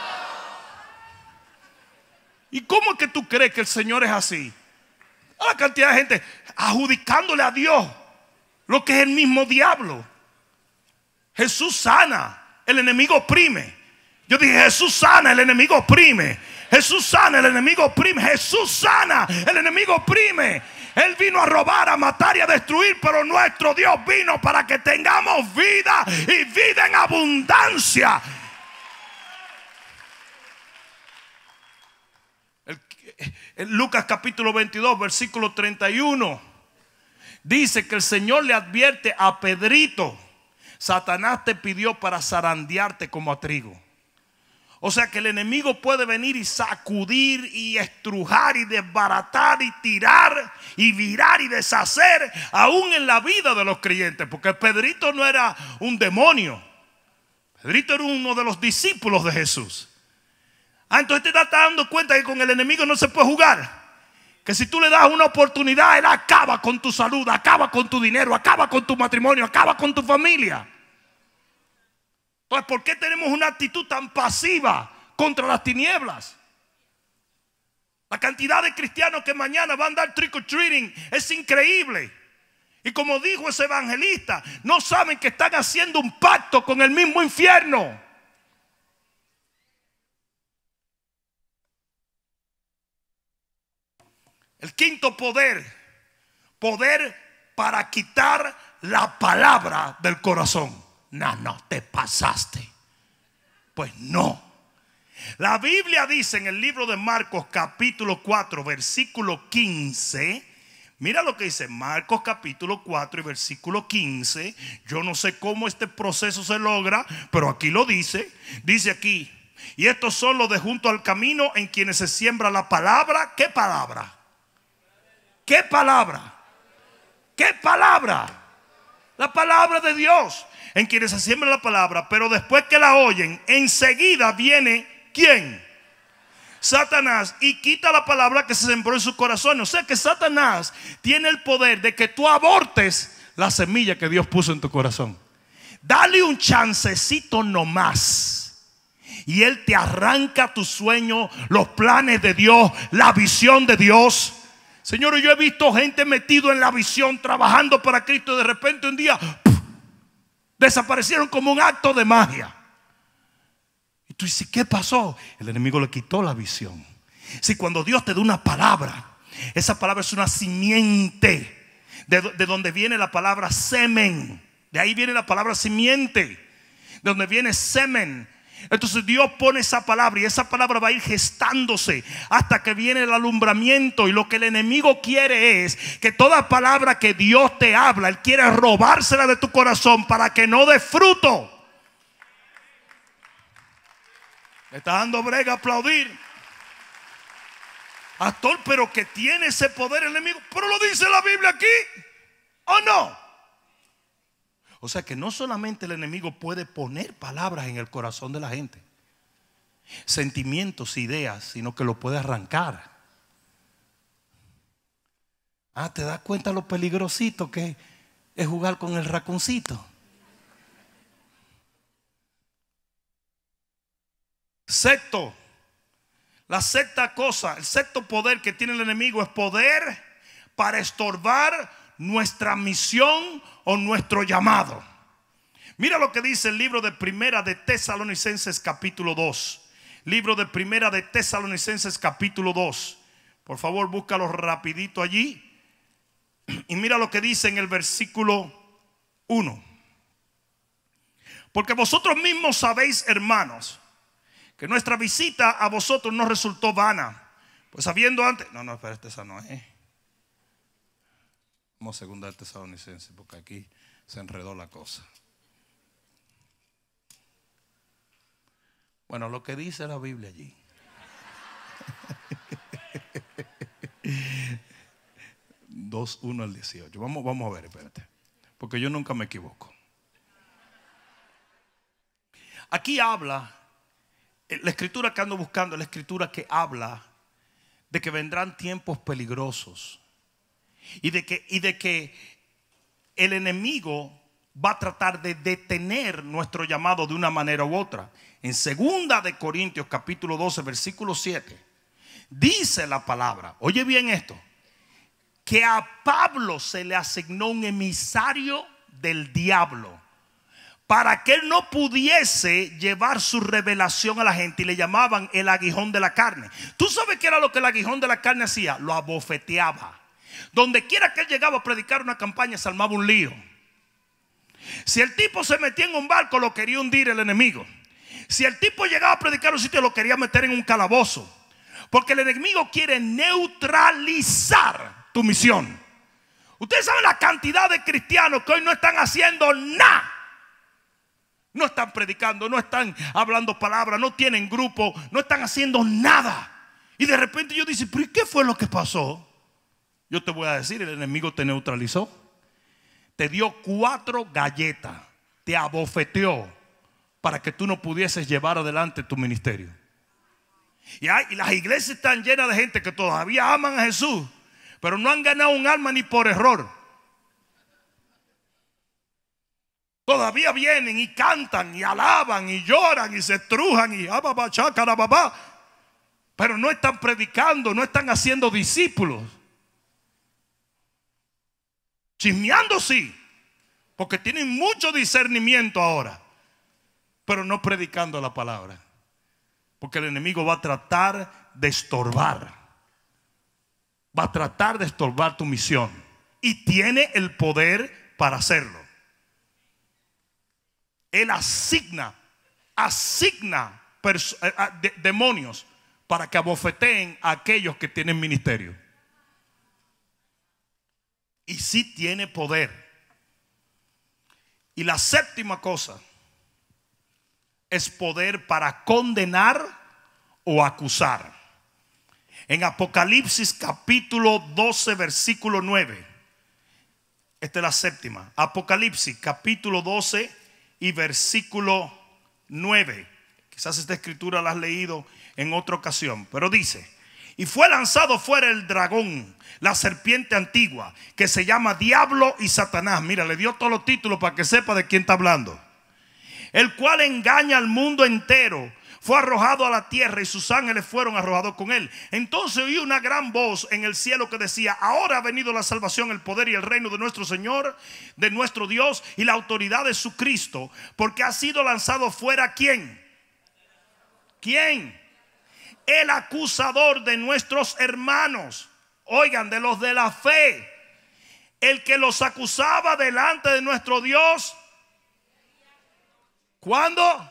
¿Y cómo es que tú crees que el Señor es así? A la cantidad de gente adjudicándole a Dios lo que es el mismo diablo. Jesús sana, el enemigo oprime. Yo dije: Jesús sana, el enemigo oprime. Jesús sana, el enemigo oprime. Jesús sana, el enemigo oprime. Él vino a robar, a matar y a destruir, pero nuestro Dios vino para que tengamos vida y vida en abundancia. El, el Lucas capítulo veintidós, versículo treinta y uno. Dice que el Señor le advierte a Pedrito: Satanás te pidió para zarandearte como a trigo. O sea que el enemigo puede venir y sacudir y estrujar y desbaratar y tirar y virar y deshacer aún en la vida de los creyentes. Porque Pedrito no era un demonio. Pedrito era uno de los discípulos de Jesús. Ah, entonces te estás dando cuenta que con el enemigo no se puede jugar. Que si tú le das una oportunidad, él acaba con tu salud, acaba con tu dinero, acaba con tu matrimonio, acaba con tu familia. Entonces, ¿por qué tenemos una actitud tan pasiva contra las tinieblas? La cantidad de cristianos que mañana van a dar trick or treating es increíble. Y como dijo ese evangelista, no saben que están haciendo un pacto con el mismo infierno. El quinto poder, poder para quitar la palabra del corazón. No, no, te pasaste. Pues no. La Biblia dice en el libro de Marcos capítulo cuatro versículo quince. Mira lo que dice Marcos capítulo cuatro y versículo quince. Yo no sé cómo este proceso se logra, pero aquí lo dice. Dice aquí: y estos son los de junto al camino, en quienes se siembra la palabra. ¿Qué palabra? ¿Qué palabra? ¿Qué palabra? La palabra de Dios. En quienes se siembra la palabra, pero después que la oyen, enseguida viene ¿quién? Satanás, y quita la palabra que se sembró en su corazón. O sea que Satanás tiene el poder de que tú abortes la semilla que Dios puso en tu corazón. Dale un chancecito nomás y él te arranca tu sueño, los planes de Dios, la visión de Dios. Señores, yo he visto gente metido en la visión, trabajando para Cristo, y de repente un día ¡puf!, desaparecieron como un acto de magia. Y tú dices, ¿qué pasó? El enemigo le quitó la visión. Si cuando Dios te da una palabra, esa palabra es una simiente, de, de donde viene la palabra semen. De ahí viene la palabra simiente, de donde viene semen. Entonces Dios pone esa palabra, y esa palabra va a ir gestándose hasta que viene el alumbramiento. Y lo que el enemigo quiere es que toda palabra que Dios te habla, él quiere robársela de tu corazón para que no dé fruto. Me está dando brega aplaudir, pastor, pero que tiene ese poder el enemigo. Pero lo dice la Biblia aquí, ¿o no? O sea que no solamente el enemigo puede poner palabras en el corazón de la gente, sentimientos, ideas, sino que lo puede arrancar. Ah, ¿te das cuenta lo peligrosito que es jugar con el raconcito? Sexto, la sexta cosa, el sexto poder que tiene el enemigo es poder para estorbar nuestra misión o nuestro llamado. Mira lo que dice el libro de Primera de Tesalonicenses capítulo dos. Libro de Primera de Tesalonicenses capítulo dos. Por favor, búscalo rapidito allí. Y mira lo que dice en el versículo uno. Porque vosotros mismos sabéis, hermanos, que nuestra visita a vosotros no resultó vana, pues habiendo antes... No, no, espérate, esa no es. Vamos a segunda de Tesalonicenses, porque aquí se enredó la cosa. Bueno, lo que dice la Biblia allí. dos, uno al dieciocho. Vamos, vamos a ver, espérate, porque yo nunca me equivoco. Aquí habla, la escritura que ando buscando, la escritura que habla de que vendrán tiempos peligrosos. Y de que, y de que el enemigo va a tratar de detener nuestro llamado de una manera u otra. En segunda de Corintios capítulo doce versículo siete dice la palabra, oye bien esto, que a Pablo se le asignó un emisario del diablo para que él no pudiese llevar su revelación a la gente, y le llamaban el aguijón de la carne. ¿Tú sabes qué era lo que el aguijón de la carne hacía? Lo abofeteaba. Donde quiera que él llegaba a predicar una campaña, se armaba un lío. Si el tipo se metía en un barco, lo quería hundir el enemigo. Si el tipo llegaba a predicar un sitio, lo quería meter en un calabozo. Porque el enemigo quiere neutralizar tu misión. Ustedes saben la cantidad de cristianos que hoy no están haciendo nada. No están predicando, no están hablando palabras, no tienen grupo, no están haciendo nada. Y de repente yo digo, ¿pero qué fue lo que pasó? Yo te voy a decir, el enemigo te neutralizó. Te dio cuatro galletas, te abofeteó para que tú no pudieses llevar adelante tu ministerio. Y, hay, y las iglesias están llenas de gente que todavía aman a Jesús, pero no han ganado un alma ni por error. Todavía vienen y cantan y alaban y lloran y se estrujan y babá, pero no están predicando, no están haciendo discípulos. Chismeando sí, porque tienen mucho discernimiento ahora, pero no predicando la palabra. Porque el enemigo va a tratar de estorbar. Va a tratar de estorbar tu misión. Y tiene el poder para hacerlo. Él asigna, asigna de, demonios para que abofeteen a aquellos que tienen ministerio. Y sí tiene poder. Y la séptima cosa es poder para condenar o acusar. En Apocalipsis capítulo doce versículo nueve. Esta es la séptima. Apocalipsis capítulo doce y versículo nueve. Quizás esta escritura la has leído en otra ocasión, pero dice: y fue lanzado fuera el dragón, la serpiente antigua, que se llama Diablo y Satanás. Mira, le dio todos los títulos para que sepa de quién está hablando. El cual engaña al mundo entero. Fue arrojado a la tierra y sus ángeles fueron arrojados con él. Entonces oí una gran voz en el cielo que decía: ahora ha venido la salvación, el poder y el reino de nuestro Señor, de nuestro Dios, y la autoridad de su Cristo, porque ha sido lanzado fuera ¿quién? ¿Quién? El acusador de nuestros hermanos. Oigan, de los de la fe. El que los acusaba delante de nuestro Dios. ¿Cuándo?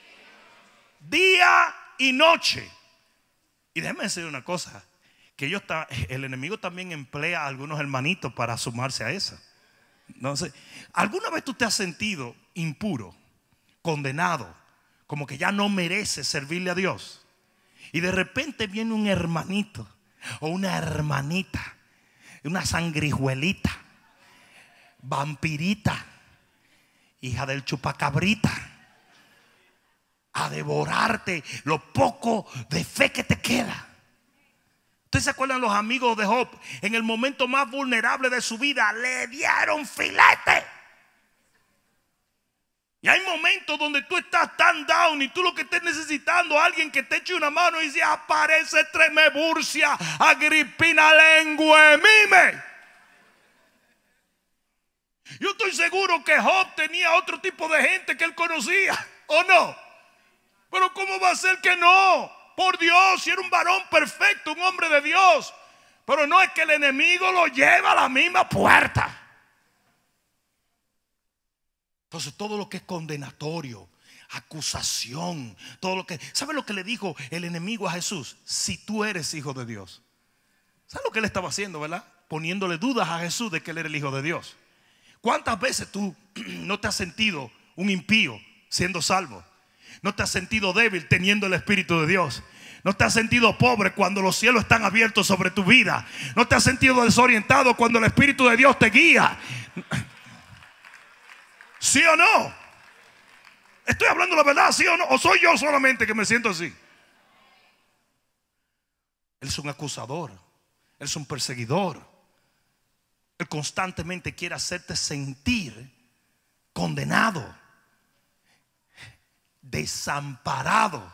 Día y noche. Y déjeme decir una cosa, que ellos, el enemigo también emplea a algunos hermanitos para sumarse a esa. Entonces, ¿alguna vez tú te has sentido impuro, condenado, como que ya no mereces servirle a Dios? Y de repente viene un hermanito o una hermanita, una sangrijuelita, vampirita, hija del chupacabrita, a devorarte lo poco de fe que te queda. ¿Ustedes se acuerdan los amigos de Job? En el momento más vulnerable de su vida le dieron filete. Y hay momentos donde tú estás tan down y tú lo que estés necesitando, alguien que te eche una mano y dice: aparece Tremeburcia, Agripina lengua mime. Yo estoy seguro que Job tenía otro tipo de gente que él conocía, ¿o no? Pero ¿cómo va a ser que no? Por Dios, si era un varón perfecto, un hombre de Dios. Pero no, es que el enemigo lo lleva a la misma puerta. Entonces todo lo que es condenatorio, acusación, todo lo que... ¿Sabe lo que le dijo el enemigo a Jesús? Si tú eres hijo de Dios. ¿Sabe lo que él estaba haciendo, verdad? Poniéndole dudas a Jesús de que él era el hijo de Dios. ¿Cuántas veces tú no te has sentido un impío siendo salvo? ¿No te has sentido débil teniendo el Espíritu de Dios? ¿No te has sentido pobre cuando los cielos están abiertos sobre tu vida? ¿No te has sentido desorientado cuando el Espíritu de Dios te guía? ¿Sí o no? ¿Estoy hablando la verdad, sí o no? ¿O soy yo solamente que me siento así? Él es un acusador. Él es un perseguidor. Él constantemente quiere hacerte sentir condenado, desamparado.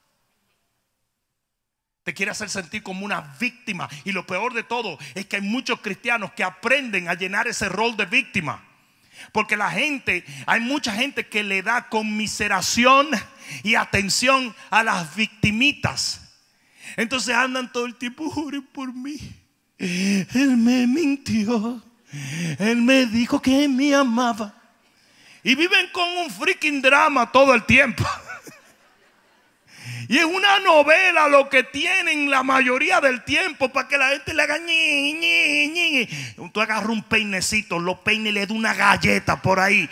Te quiere hacer sentir como una víctima. Y lo peor de todo es que hay muchos cristianos que aprenden a llenar ese rol de víctima. Porque la gente, hay mucha gente que le da conmiseración y atención a las victimitas. Entonces andan todo el tiempo: oren por mí, él me mintió, él me dijo que me amaba. Y viven con un freaking drama todo el tiempo. Y es una novela lo que tienen la mayoría del tiempo para que la gente le haga ñi, ñi, ñi. Tú agarras un peinecito, lo peine y le da una galleta por ahí.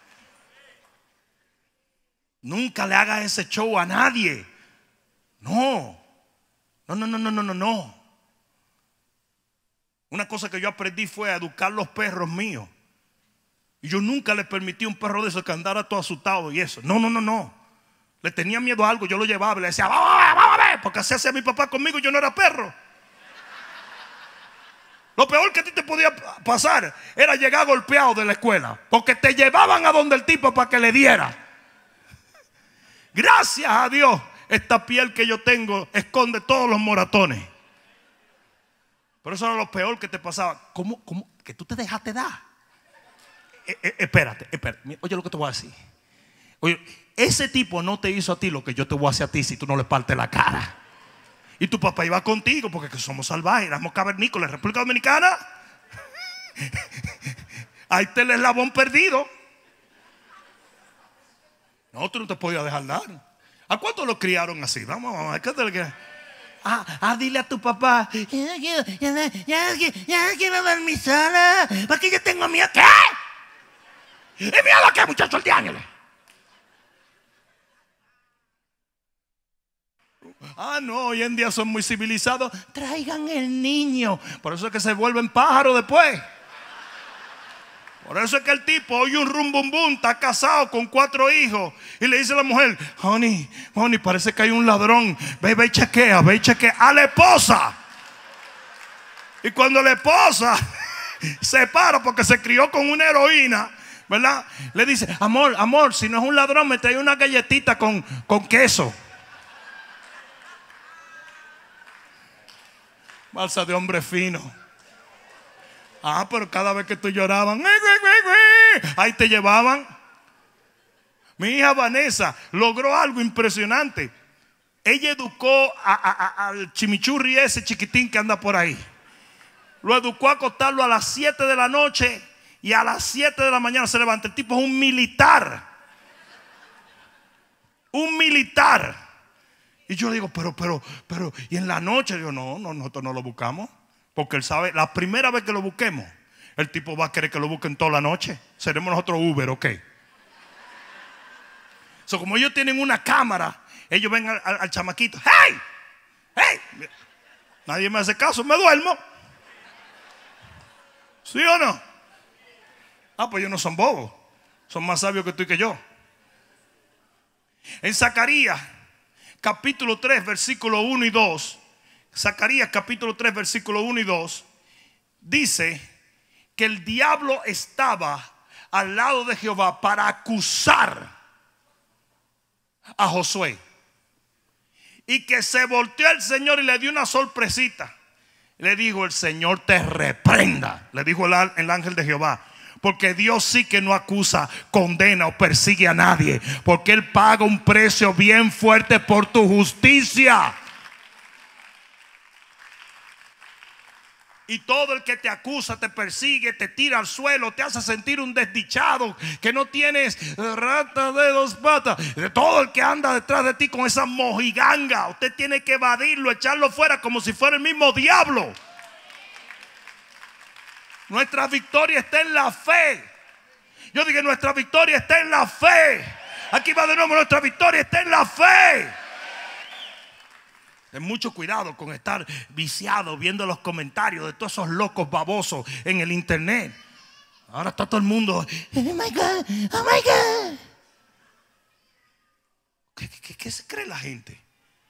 Nunca le hagas ese show a nadie. No. No, no, no, no, no, no, no. Una cosa que yo aprendí fue a educar los perros míos. Y yo nunca le permití a un perro de esos que andara todo asustado y eso. No, no, no, no. Le tenía miedo a algo, yo lo llevaba y le decía, vamos a ver, vamos a ver, porque así hacía mi papá conmigo y yo no era perro. Lo peor que a ti te podía pasar era llegar golpeado de la escuela, porque te llevaban a donde el tipo para que le diera. Gracias a Dios, esta piel que yo tengo esconde todos los moratones. Pero eso era lo peor que te pasaba. ¿Cómo, cómo? Que tú te dejaste dar. Eh, eh, espérate, espérate. Oye lo que te voy a decir. Oye, ese tipo no te hizo a ti lo que yo te voy a hacer a ti si tú no le partes la cara. Y tu papá iba contigo porque que somos salvajes, éramos cavernícolas. República Dominicana, ahí está el eslabón perdido. No, tú no te podías dejar dar. ¿A cuántos lo criaron así? Vamos, vamos, ¿a qué te le Ah, ah, dile a tu papá, ya quiero, ya, ya, ya quiero ver mi sala, porque yo tengo miedo. ¿Qué? ¿Y miedo a qué, muchacho, el de Ángeles? Ah, no, hoy en día son muy civilizados. Traigan el niño. Por eso es que se vuelven pájaros después. Por eso es que el tipo oye un rum bum bum, está casado con cuatro hijos y le dice a la mujer, honey, honey, parece que hay un ladrón. Ve, ve y chequea, ve y chequea a la esposa. Y cuando la esposa se para porque se crió con una heroína, ¿verdad? Le dice, amor, amor, si no es un ladrón, me trae una galletita con, con queso. Balsa de hombre fino. Ah, pero cada vez que tú lloraban, ahí te llevaban. Mi hija Vanessa logró algo impresionante. Ella educó a, a, a, al chimichurri ese chiquitín que anda por ahí. Lo educó a acostarlo a las siete de la noche y a las siete de la mañana se levanta. El tipo es un militar. Un militar. Y yo le digo, pero, pero, pero, y en la noche, digo, no, no, nosotros no lo buscamos. Porque él sabe, la primera vez que lo busquemos, el tipo va a querer que lo busquen toda la noche. Seremos nosotros Uber, ok. So, como ellos tienen una cámara, ellos ven al, al, al chamaquito, ¡hey! ¡Hey! Nadie me hace caso, me duermo. ¿Sí o no? Ah, pues ellos no son bobos. Son más sabios que tú y que yo. En Zacarías capítulo tres, versículo uno y dos. Zacarías capítulo tres, versículo uno y dos. Dice que el diablo estaba al lado de Jehová para acusar a Josué. Y que se volteó el Señor y le dio una sorpresita. Le dijo, el Señor te reprenda. Le dijo el, el ángel de Jehová. Porque Dios sí que no acusa, condena o persigue a nadie. Porque Él paga un precio bien fuerte por tu justicia. Y todo el que te acusa, te persigue, te tira al suelo, te hace sentir un desdichado, que no tienes rata de dos patas. De todo el que anda detrás de ti con esa mojiganga, usted tiene que evadirlo, echarlo fuera como si fuera el mismo diablo. Nuestra victoria está en la fe. Yo dije, nuestra victoria está en la fe. Aquí va de nuevo, nuestra victoria está en la fe. Ten mucho cuidado con estar viciado viendo los comentarios de todos esos locos babosos en el internet. Ahora está todo el mundo, oh my God, oh my God. ¿Qué, qué, qué se cree la gente?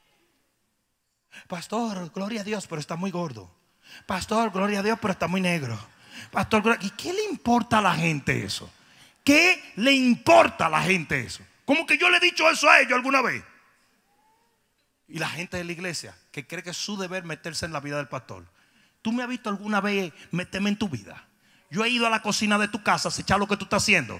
Pastor, gloria a Dios, pero está muy gordo. Pastor, gloria a Dios, pero está muy negro. Pastor, ¿y qué le importa a la gente eso? ¿Qué le importa a la gente eso? Como que yo le he dicho eso a ellos alguna vez. Y la gente de la iglesia que cree que es su deber meterse en la vida del pastor. ¿Tú me has visto alguna vez meterme en tu vida? Yo he ido a la cocina de tu casa a echar lo que tú estás haciendo.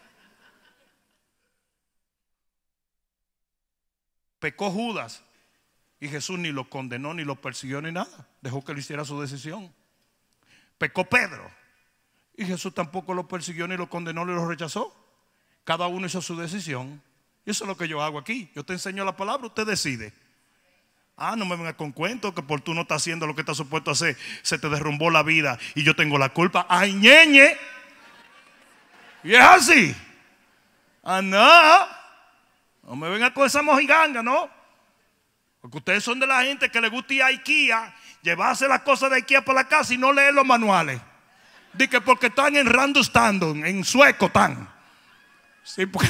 Pecó Judas y Jesús ni lo condenó, ni lo persiguió, ni nada. Dejó que él hiciera su decisión. Pecó Pedro y Jesús tampoco lo persiguió, ni lo condenó, ni lo rechazó. Cada uno hizo su decisión. Y eso es lo que yo hago aquí. Yo te enseño la palabra, usted decide. Ah, no me vengas con cuento que por tú no estás haciendo lo que estás supuesto a hacer, se te derrumbó la vida y yo tengo la culpa. ¡Ay, ñeñe! Y es así. Ah, no. No me vengas con esa mojiganga, ¿no? Porque ustedes son de la gente que le gusta ir a IKEA, llevarse las cosas de IKEA para la casa y no leer los manuales. Dice que porque están en Randustandon, en sueco están. Sí, porque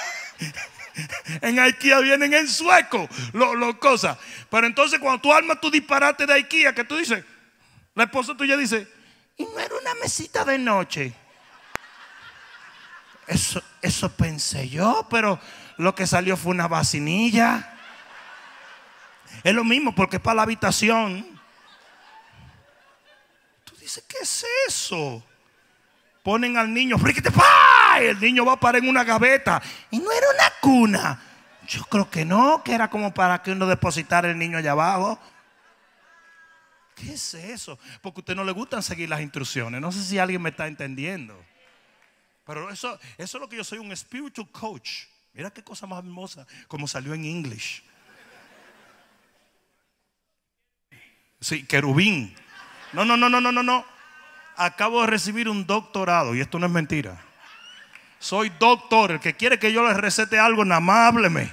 en IKEA vienen en sueco las lo cosas. Pero entonces cuando tú armas tu disparate de IKEA, que tú dices, la esposa tuya dice, y no era una mesita de noche. Eso, eso pensé yo, pero lo que salió fue una vacinilla. Es lo mismo porque es para la habitación. Tú dices, ¿qué es eso? Ponen al niño, ¡fríquete, pa! El niño va a parar en una gaveta. Y no era una cuna. Yo creo que no, que era como para que uno depositara el niño allá abajo. ¿Qué es eso? Porque a usted no le gustan seguir las instrucciones. No sé si alguien me está entendiendo. Pero eso, eso es lo que yo soy, un spiritual coach. Mira qué cosa más hermosa, como salió en English. Sí, querubín. No, no, no, no, no, no, no. Acabo de recibir un doctorado y esto no es mentira. Soy doctor. El que quiere que yo le recete algo, nada más hábleme.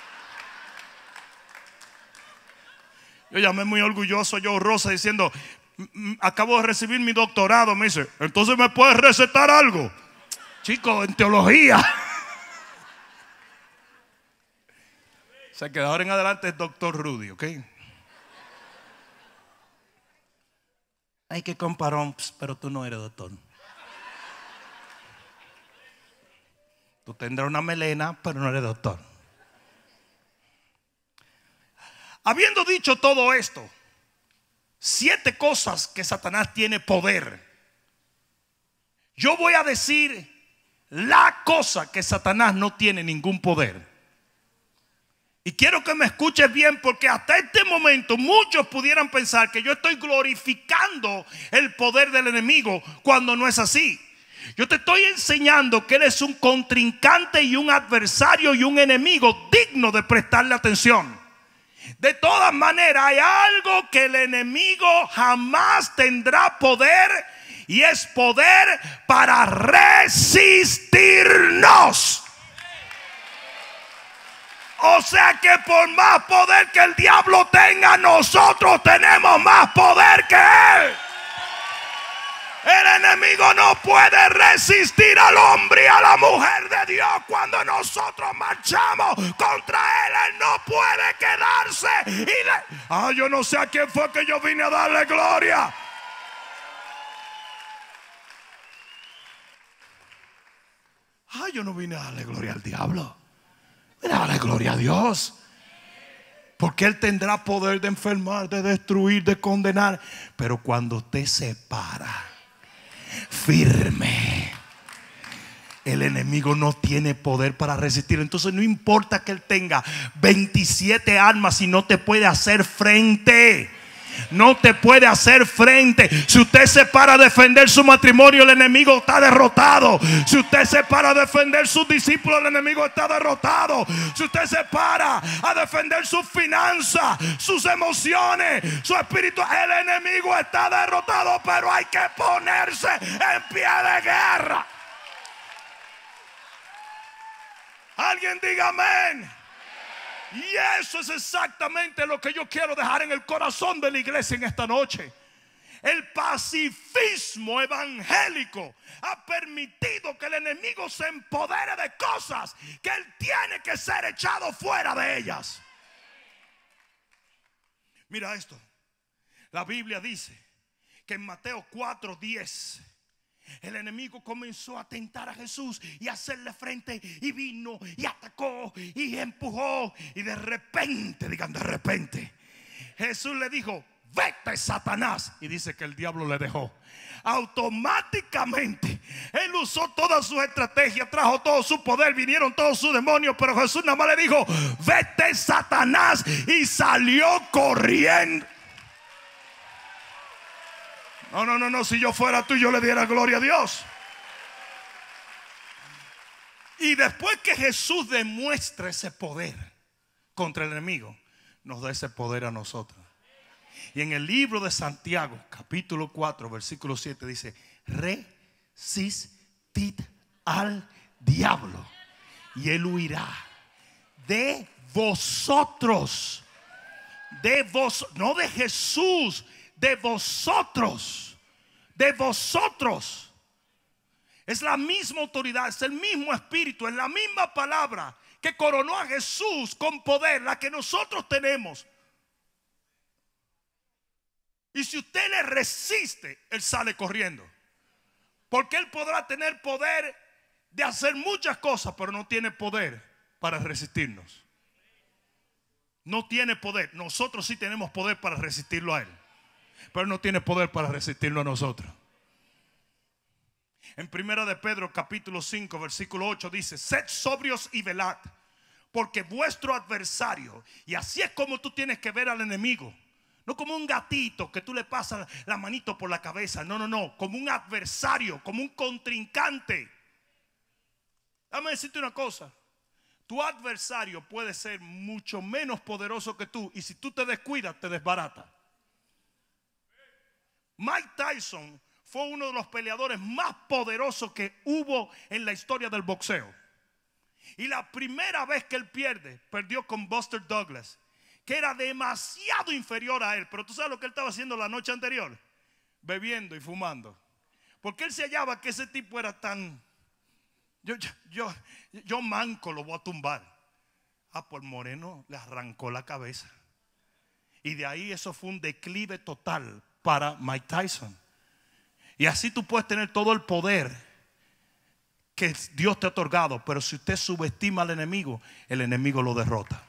Yo llamé muy orgulloso yo, Rosa, diciendo, acabo de recibir mi doctorado. Me dice, entonces me puedes recetar algo. Chico, en teología. O sea que de ahora en adelante es doctor Rudy, ¿ok? Ay, qué comparón, pero tú no eres doctor. Tú tendrás una melena, pero no eres doctor. Habiendo dicho todo esto, siete cosas que Satanás tiene poder, yo voy a decir la cosa que Satanás no tiene ningún poder. Y quiero que me escuches bien, porque hasta este momento muchos pudieran pensar que yo estoy glorificando el poder del enemigo, cuando no es así. Yo te estoy enseñando que él es un contrincante y un adversario y un enemigo digno de prestarle atención. De todas maneras, hay algo que el enemigo jamás tendrá poder, y es poder para resistirnos. O sea que por más poder que el diablo tenga, nosotros tenemos más poder que él. El enemigo no puede resistir al hombre y a la mujer de Dios. Cuando nosotros marchamos contra él, él no puede quedarse y le... Ah, yo no sé a quién fue que yo vine a darle gloria. Ah, yo no vine a darle gloria al diablo. Vine a darle gloria a Dios. Porque él tendrá poder de enfermar, de destruir, de condenar. Pero cuando usted se para firme, el enemigo no tiene poder para resistir. Entonces no importa que él tenga veintisiete armas y no te puede hacer frente. No te puede hacer frente. Si usted se para a defender su matrimonio, el enemigo está derrotado. Si usted se para a defender sus discípulos, el enemigo está derrotado. Si usted se para a defender sus finanzas, sus emociones, su espíritu, el enemigo está derrotado. Pero hay que ponerse en pie de guerra. Alguien diga amén. Y eso es exactamente lo que yo quiero dejar en el corazón de la iglesia en esta noche. El pacifismo evangélico ha permitido que el enemigo se empodere de cosas que él tiene que ser echado fuera de ellas. Mira esto. La Biblia dice que en Mateo cuatro diez el enemigo comenzó a tentar a Jesús y a hacerle frente, y vino y atacó y empujó, y de repente, digan de repente, Jesús le dijo, vete, Satanás, y dice que el diablo le dejó. Automáticamente él usó todas sus estrategias, trajo todo su poder, vinieron todos sus demonios, pero Jesús nada más le dijo, vete, Satanás, y salió corriendo. No, no, no, no. Si yo fuera tú, yo le diera gloria a Dios. Y después que Jesús demuestra ese poder contra el enemigo, nos da ese poder a nosotros. Y en el libro de Santiago, capítulo cuatro, versículo siete, dice: resistid al diablo y él huirá de vosotros. De vos, no de Jesús, de vosotros. De vosotros. Es la misma autoridad, es el mismo espíritu, es la misma palabra que coronó a Jesús con poder, la que nosotros tenemos. Y si usted le resiste, él sale corriendo. Porque él podrá tener poder de hacer muchas cosas, pero no tiene poder para resistirnos. No tiene poder. Nosotros sí tenemos poder para resistirlo a él, pero no tiene poder para resistirlo a nosotros. En primera de Pedro capítulo cinco versículo ocho dice: sed sobrios y velad, porque vuestro adversario, y así es como tú tienes que ver al enemigo, no como un gatito que tú le pasas la manito por la cabeza, no, no, no, como un adversario, como un contrincante. Déjame decirte una cosa: tu adversario puede ser mucho menos poderoso que tú, y si tú te descuidas, te desbarata. Mike Tyson fue uno de los peleadores más poderosos que hubo en la historia del boxeo. Y la primera vez que él pierde, perdió con Buster Douglas, que era demasiado inferior a él. Pero tú sabes lo que él estaba haciendo la noche anterior: bebiendo y fumando. Porque él se hallaba que ese tipo era tan... Yo, yo, yo, yo manco lo voy a tumbar. Ah, por Moreno le arrancó la cabeza. Y de ahí eso fue un declive total para Mike Tyson. Y así tú puedes tener todo el poder que Dios te ha otorgado, pero si usted subestima al enemigo, el enemigo lo derrota.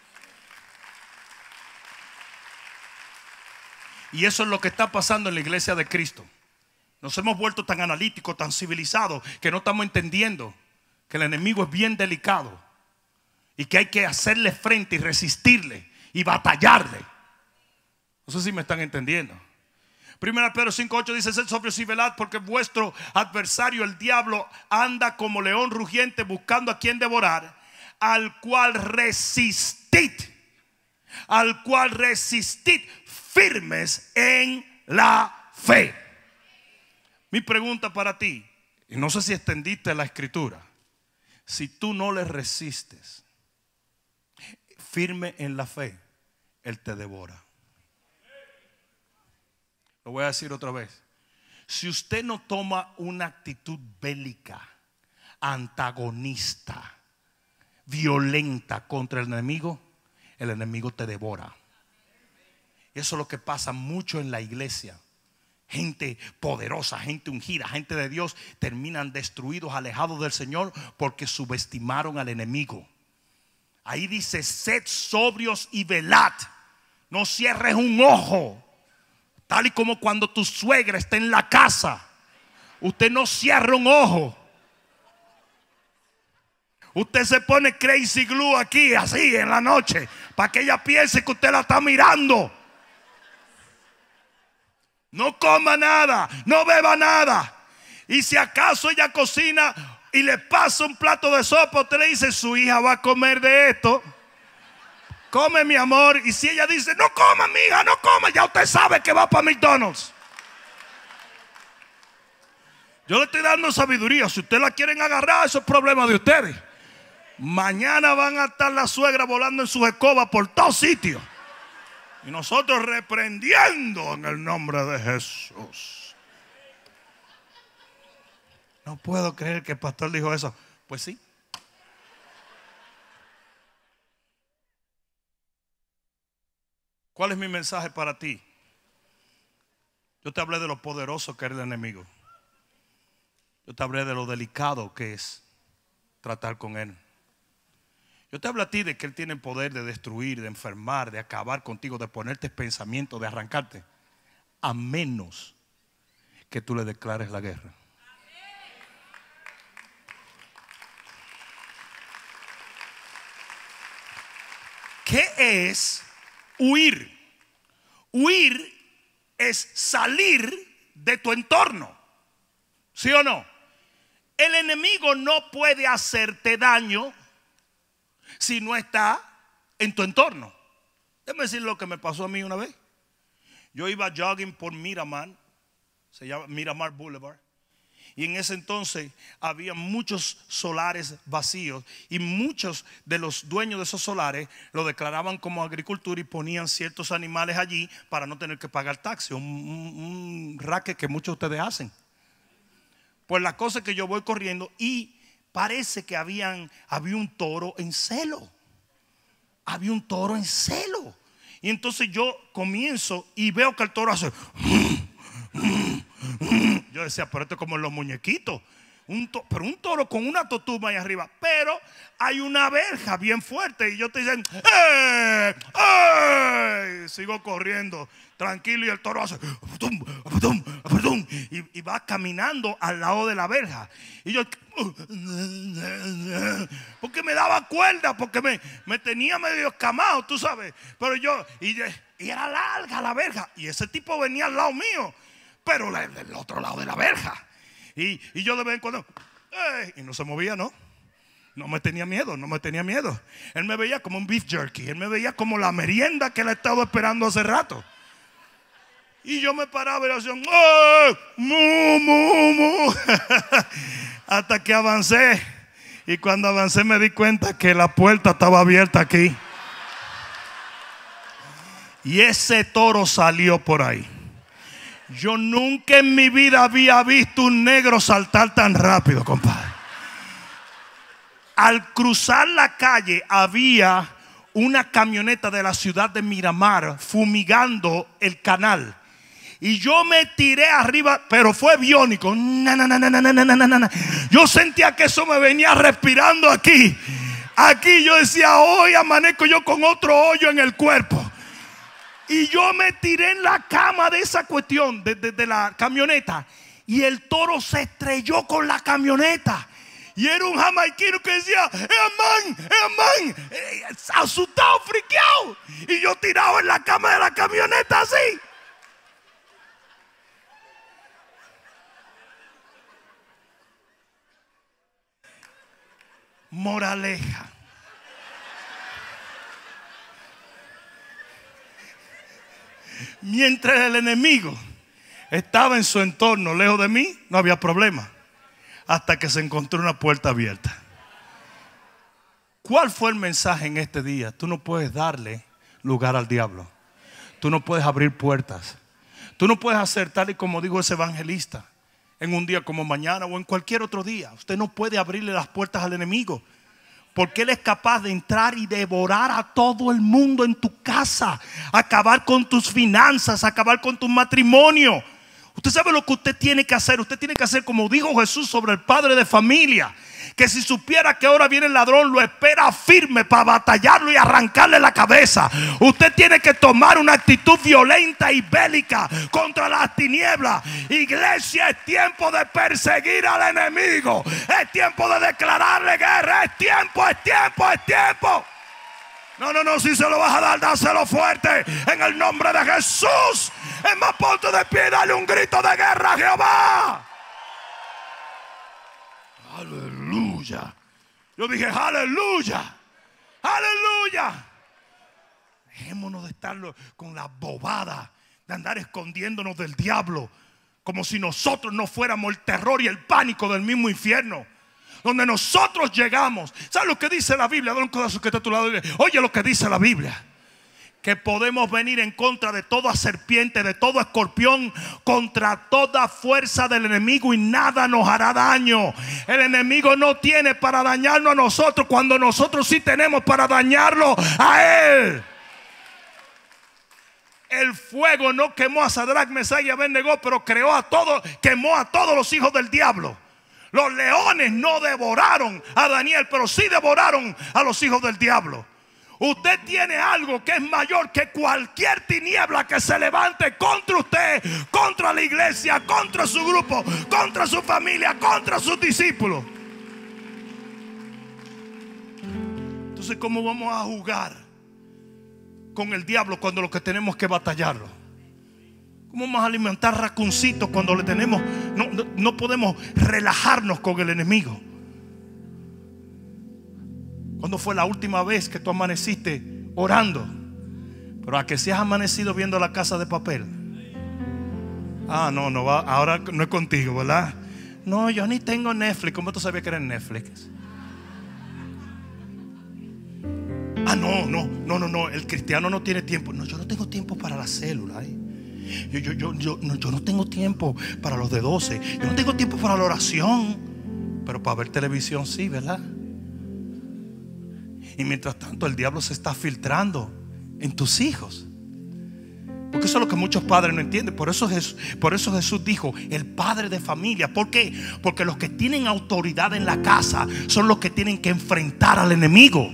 Y eso es lo que está pasando en la iglesia de Cristo. Nos hemos vuelto tan analíticos, tan civilizados, que no estamos entendiendo que el enemigo es bien delicado y que hay que hacerle frente y resistirle y batallarle. No sé si me están entendiendo. Primera Pedro cinco ocho dice: sed sobrios y velad, porque vuestro adversario el diablo anda como león rugiente buscando a quien devorar, al cual resistid, al cual resistid firmes en la fe. Mi pregunta para ti, y no sé si extendiste la escritura: si tú no le resistes firme en la fe, él te devora. Lo voy a decir otra vez: si usted no toma una actitud bélica, antagonista, violenta contra el enemigo, el enemigo te devora. Eso es lo que pasa mucho en la iglesia. Gente poderosa, gente ungida, gente de Dios, terminan destruidos, alejados del Señor, porque subestimaron al enemigo. Ahí dice: sed sobrios y velad. No cierres un ojo. Tal y como cuando tu suegra está en la casa, usted no cierra un ojo. Usted se pone crazy glue aquí, así en la noche, para que ella piense que usted la está mirando. No coma nada, no beba nada. Y si acaso ella cocina y le pasa un plato de sopa, usted le dice: su hija va a comer de esto. Come, mi amor. Y si ella dice: no coma, mi hija, no coma, ya usted sabe que va para McDonald's. Yo le estoy dando sabiduría. Si ustedes la quieren agarrar, eso es problema de ustedes. Mañana van a estar la suegra volando en sus escobas por todos sitios. Y nosotros reprendiendo en el nombre de Jesús. No puedo creer que el pastor dijo eso. Pues sí. ¿Cuál es mi mensaje para ti? Yo te hablé de lo poderoso que era el enemigo. Yo te hablé de lo delicado que es tratar con él. Yo te hablo a ti de que él tiene el poder de destruir, de enfermar, de acabar contigo, de ponerte pensamiento, de arrancarte, a menos que tú le declares la guerra. ¿Qué es huir? Huir es salir de tu entorno, ¿sí o no? El enemigo no puede hacerte daño si no está en tu entorno. Déjame decir lo que me pasó a mí una vez. Yo iba jogging por Miramar, se llama Miramar Boulevard, y en ese entonces había muchos solares vacíos y muchos de los dueños de esos solares lo declaraban como agricultura y ponían ciertos animales allí para no tener que pagar taxi, un, un, un racket que muchos de ustedes hacen. Pues la cosa es que yo voy corriendo y parece que habían, había un toro en celo. Había un toro en celo. Y entonces yo comienzo y veo que el toro hace. Yo decía, pero esto es como en los muñequitos. Un to, pero un toro con una totuma ahí arriba. Pero hay una verja bien fuerte. Y yo te dicen, ¡eh! ¡eh! Sigo corriendo tranquilo y el toro hace aputum, aputum, aputum, y, y va caminando al lado de la verja. Y yo, porque me daba cuerda, porque me, me tenía medio escamado, tú sabes. Pero yo, y, y era larga la verja. Y ese tipo venía al lado mío, pero del otro lado de la verja. Y, y yo de vez en cuando, ¡eh! Y no se movía, ¿no? No me tenía miedo, no me tenía miedo. Él me veía como un beef jerky. Él me veía como la merienda que él ha estado esperando hace rato. Y yo me paraba y le hacía ¡oh! ¡Mu, mu, mu! Hasta que avancé. Y cuando avancé me di cuenta que la puerta estaba abierta aquí. Y ese toro salió por ahí. Yo nunca en mi vida había visto un negro saltar tan rápido, compadre. Al cruzar la calle había una camioneta de la ciudad de Miramar fumigando el canal. Y yo me tiré arriba, pero fue biónico. Na, na, na, na, na, na, na, na. Yo sentía que eso me venía respirando aquí. Aquí yo decía, hoy amanezco yo con otro hoyo en el cuerpo. Y yo me tiré en la cama de esa cuestión, de, de, de la camioneta. Y el toro se estrelló con la camioneta. Y era un jamaiquino que decía, ¡eh, man! ¡eh, man! Eh, asustado, friqueado. Y yo tirado en la cama de la camioneta así. Moraleja. Mientras el enemigo estaba en su entorno, lejos de mí, no había problema. Hasta que se encontró una puerta abierta. ¿Cuál fue el mensaje en este día? Tú no puedes darle lugar al diablo. Tú no puedes abrir puertas. Tú no puedes hacer tal y como dijo ese evangelista. En un día como mañana o en cualquier otro día. Usted no puede abrirle las puertas al enemigo. Porque él es capaz de entrar y devorar a todo el mundo en tu casa. Acabar con tus finanzas, acabar con tu matrimonio. Usted sabe lo que usted tiene que hacer. Usted tiene que hacer como dijo Jesús sobre el padre de familia. Que si supiera que ahora viene el ladrón, lo espera firme para batallarlo y arrancarle la cabeza. Usted tiene que tomar una actitud violenta y bélica contra las tinieblas. Iglesia, es tiempo de perseguir al enemigo. Es tiempo de declararle guerra. Es tiempo, es tiempo, es tiempo. No, no, no, si se lo vas a dar, dáselo fuerte en el nombre de Jesús. Es más, ponte de pie y dale un grito de guerra a Jehová. Aleluya. Yo dije aleluya. Aleluya. Dejémonos de estar con la bobada de andar escondiéndonos del diablo, como si nosotros no fuéramos el terror y el pánico del mismo infierno. Donde nosotros llegamos. ¿Sabes lo que dice la Biblia? Dale un codazo que está a tu lado. Oye lo que dice la Biblia. Que podemos venir en contra de toda serpiente, de todo escorpión, contra toda fuerza del enemigo y nada nos hará daño. El enemigo no tiene para dañarnos a nosotros cuando nosotros sí tenemos para dañarlo a él. El fuego no quemó a Sadrach, Mesach y Abednego, pero creó a todos, quemó a todos los hijos del diablo. Los leones no devoraron a Daniel, pero sí devoraron a los hijos del diablo. Usted tiene algo que es mayor que cualquier tiniebla que se levante contra usted, contra la iglesia, contra su grupo, contra su familia, contra sus discípulos. Entonces, ¿cómo vamos a jugar con el diablo cuando lo que tenemos que batallarlo? ¿Cómo vamos a alimentar racuncitos cuando le tenemos? No, no, no podemos relajarnos con el enemigo. ¿Cuándo fue la última vez que tú amaneciste orando? Pero a que si has amanecido viendo La Casa de Papel. Ah, no, no va, ahora no es contigo, ¿verdad? No, yo ni tengo Netflix. ¿Cómo tú sabías que era Netflix? Ah, no, no, no, no, no. El cristiano no tiene tiempo. No, yo no tengo tiempo para la célula, ¿eh? Yo, yo, yo, yo, no, yo no tengo tiempo para los de doce. Yo no tengo tiempo para la oración. Pero para ver televisión sí, ¿verdad? Y mientras tanto el diablo se está filtrando en tus hijos. Porque eso es lo que muchos padres no entienden. Por eso Jesús, por eso Jesús dijo, el padre de familia. ¿Por qué? Porque los que tienen autoridad en la casa son los que tienen que enfrentar al enemigo.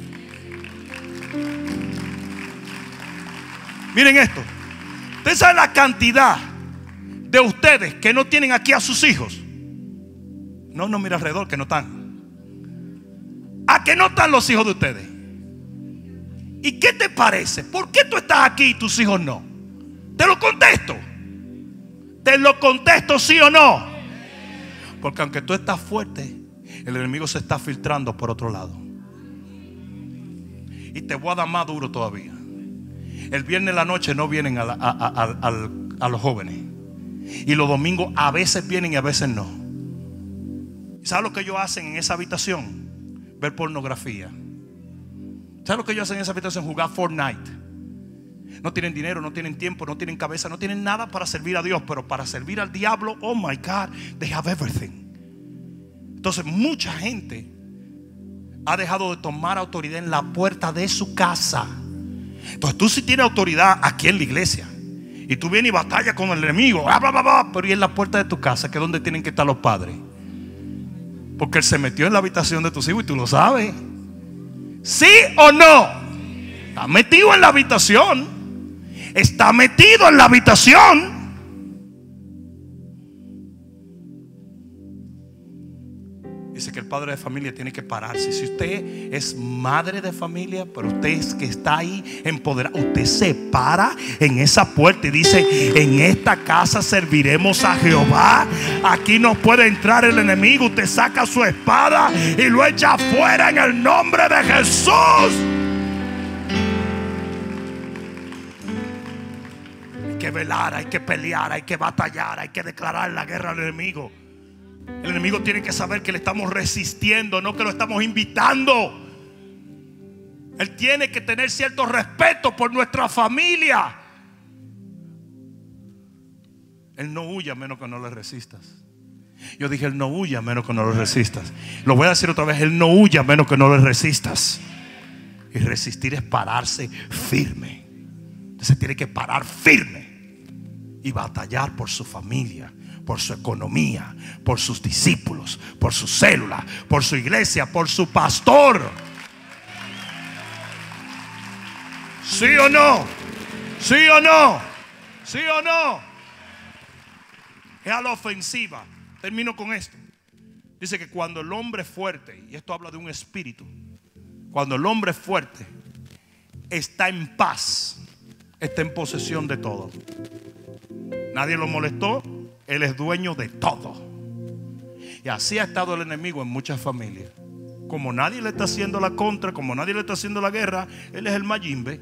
Miren esto. Ustedes saben la cantidad de ustedes que no tienen aquí a sus hijos. No, no, mira alrededor que no están. ¿A que no están los hijos de ustedes? ¿Y qué te parece? ¿Por qué tú estás aquí y tus hijos no? Te lo contesto. Te lo contesto, sí o no. Porque aunque tú estás fuerte, el enemigo se está filtrando por otro lado. Y te voy a dar más duro todavía. El viernes en la noche no vienen a, la, a, a, a, a los jóvenes. Y los domingos a veces vienen y a veces no. ¿Sabes lo que ellos hacen en esa habitación? Ver pornografía. ¿Sabes lo que ellos hacen en esa habitación? Jugar Fortnite. No tienen dinero, no tienen tiempo, no tienen cabeza, no tienen nada para servir a Dios. Pero para servir al diablo, oh my God, they have everything. Entonces mucha gente ha dejado de tomar autoridad en la puerta de su casa. Entonces tú sí tienes autoridad aquí en la iglesia y tú vienes y batallas con el enemigo, bla, bla, bla, bla, pero y en la puerta de tu casa, que es donde tienen que estar los padres. Porque él se metió en la habitación de tus hijos y tú lo sabes. ¿Sí o no? Está metido en la habitación. Está metido en la habitación. Dice que el padre de familia tiene que pararse. Si usted es madre de familia, pero usted es que está ahí empoderado, usted se para en esa puerta y dice: en esta casa serviremos a Jehová. Aquí no puede entrar el enemigo. Usted saca su espada y lo echa afuera en el nombre de Jesús. Hay que velar, hay que pelear, hay que batallar, hay que declarar la guerra al enemigo. El enemigo tiene que saber que le estamos resistiendo, no que lo estamos invitando. Él tiene que tener cierto respeto por nuestra familia. Él no huye a menos que no le resistas. Yo dije, él no huye a menos que no le resistas. Lo voy a decir otra vez, él no huye a menos que no le resistas. Y resistir es pararse firme. Entonces tiene que parar firme y batallar por su familia, por su economía, por sus discípulos, por su célula, por su iglesia, por su pastor. ¿Sí o no? ¿Sí o no? ¿Sí o no? Es a la ofensiva. Termino con esto. Dice que cuando el hombre fuerte, y esto habla de un espíritu, cuando el hombre fuerte está en paz, está en posesión de todo. Nadie lo molestó. Él es dueño de todo. Y así ha estado el enemigo en muchas familias. Como nadie le está haciendo la contra, como nadie le está haciendo la guerra, él es el mayimbe.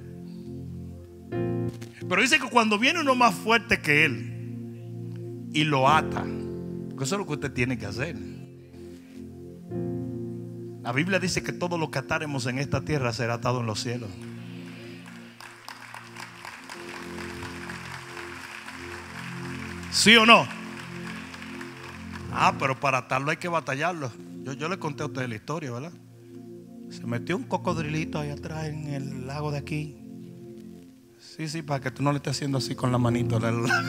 Pero dice que cuando viene uno más fuerte que él y lo ata, porque eso es lo que usted tiene que hacer. La Biblia dice que todo lo que ataremos en esta tierra será atado en los cielos. ¿Sí o no? Ah, pero para atarlo hay que batallarlo. Yo, yo le conté a ustedes la historia, ¿verdad? Se metió un cocodrilito ahí atrás en el lago de aquí. Sí, sí, para que tú no le estés haciendo así con la manito.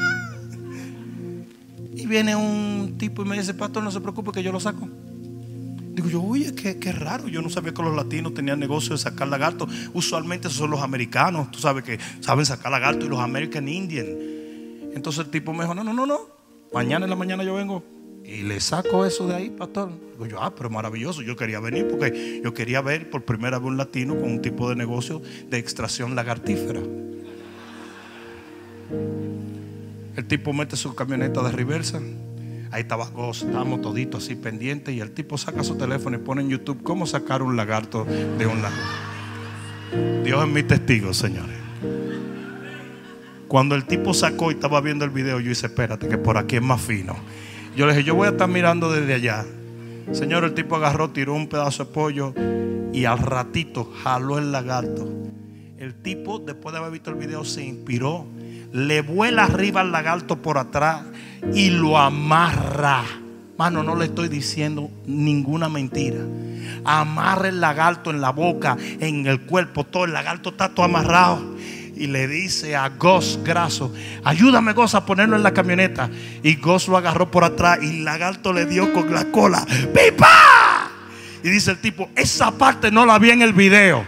Y viene un tipo y me dice: pastor, no se preocupe que yo lo saco. Digo yo, oye, qué, qué raro. Yo no sabía que los latinos tenían negocio de sacar lagartos. Usualmente esos son los americanos. Tú sabes que saben sacar lagartos, y los American Indian. Entonces el tipo me dijo: no, no, no, no, mañana en la mañana yo vengo y le saco eso de ahí, pastor. Digo yo, ah, pero maravilloso. Yo quería venir porque yo quería ver por primera vez un latino con un tipo de negocio de extracción lagartífera. El tipo mete su camioneta de reversa. Ahí estaba Goz, estábamos toditos así pendientes. Y el tipo saca su teléfono y pone en YouTube cómo sacar un lagarto de un lago. Dios es mi testigo, señores. Cuando el tipo sacó y estaba viendo el video, yo dije, espérate, que por aquí es más fino. Yo le dije, yo voy a estar mirando desde allá. Señor, el tipo agarró, tiró un pedazo de pollo y al ratito jaló el lagarto. El tipo, después de haber visto el video, se inspiró, le vuela arriba al lagarto por atrás y lo amarra. Mano, no le estoy diciendo ninguna mentira. Amarra el lagarto en la boca, en el cuerpo, todo. El lagarto está todo amarrado. Y le dice a Goz Graso, ayúdame, Goz, a ponerlo en la camioneta. Y Goz lo agarró por atrás y el lagarto le dio con la cola. ¡Pipa! Y dice el tipo, esa parte no la vi en el video.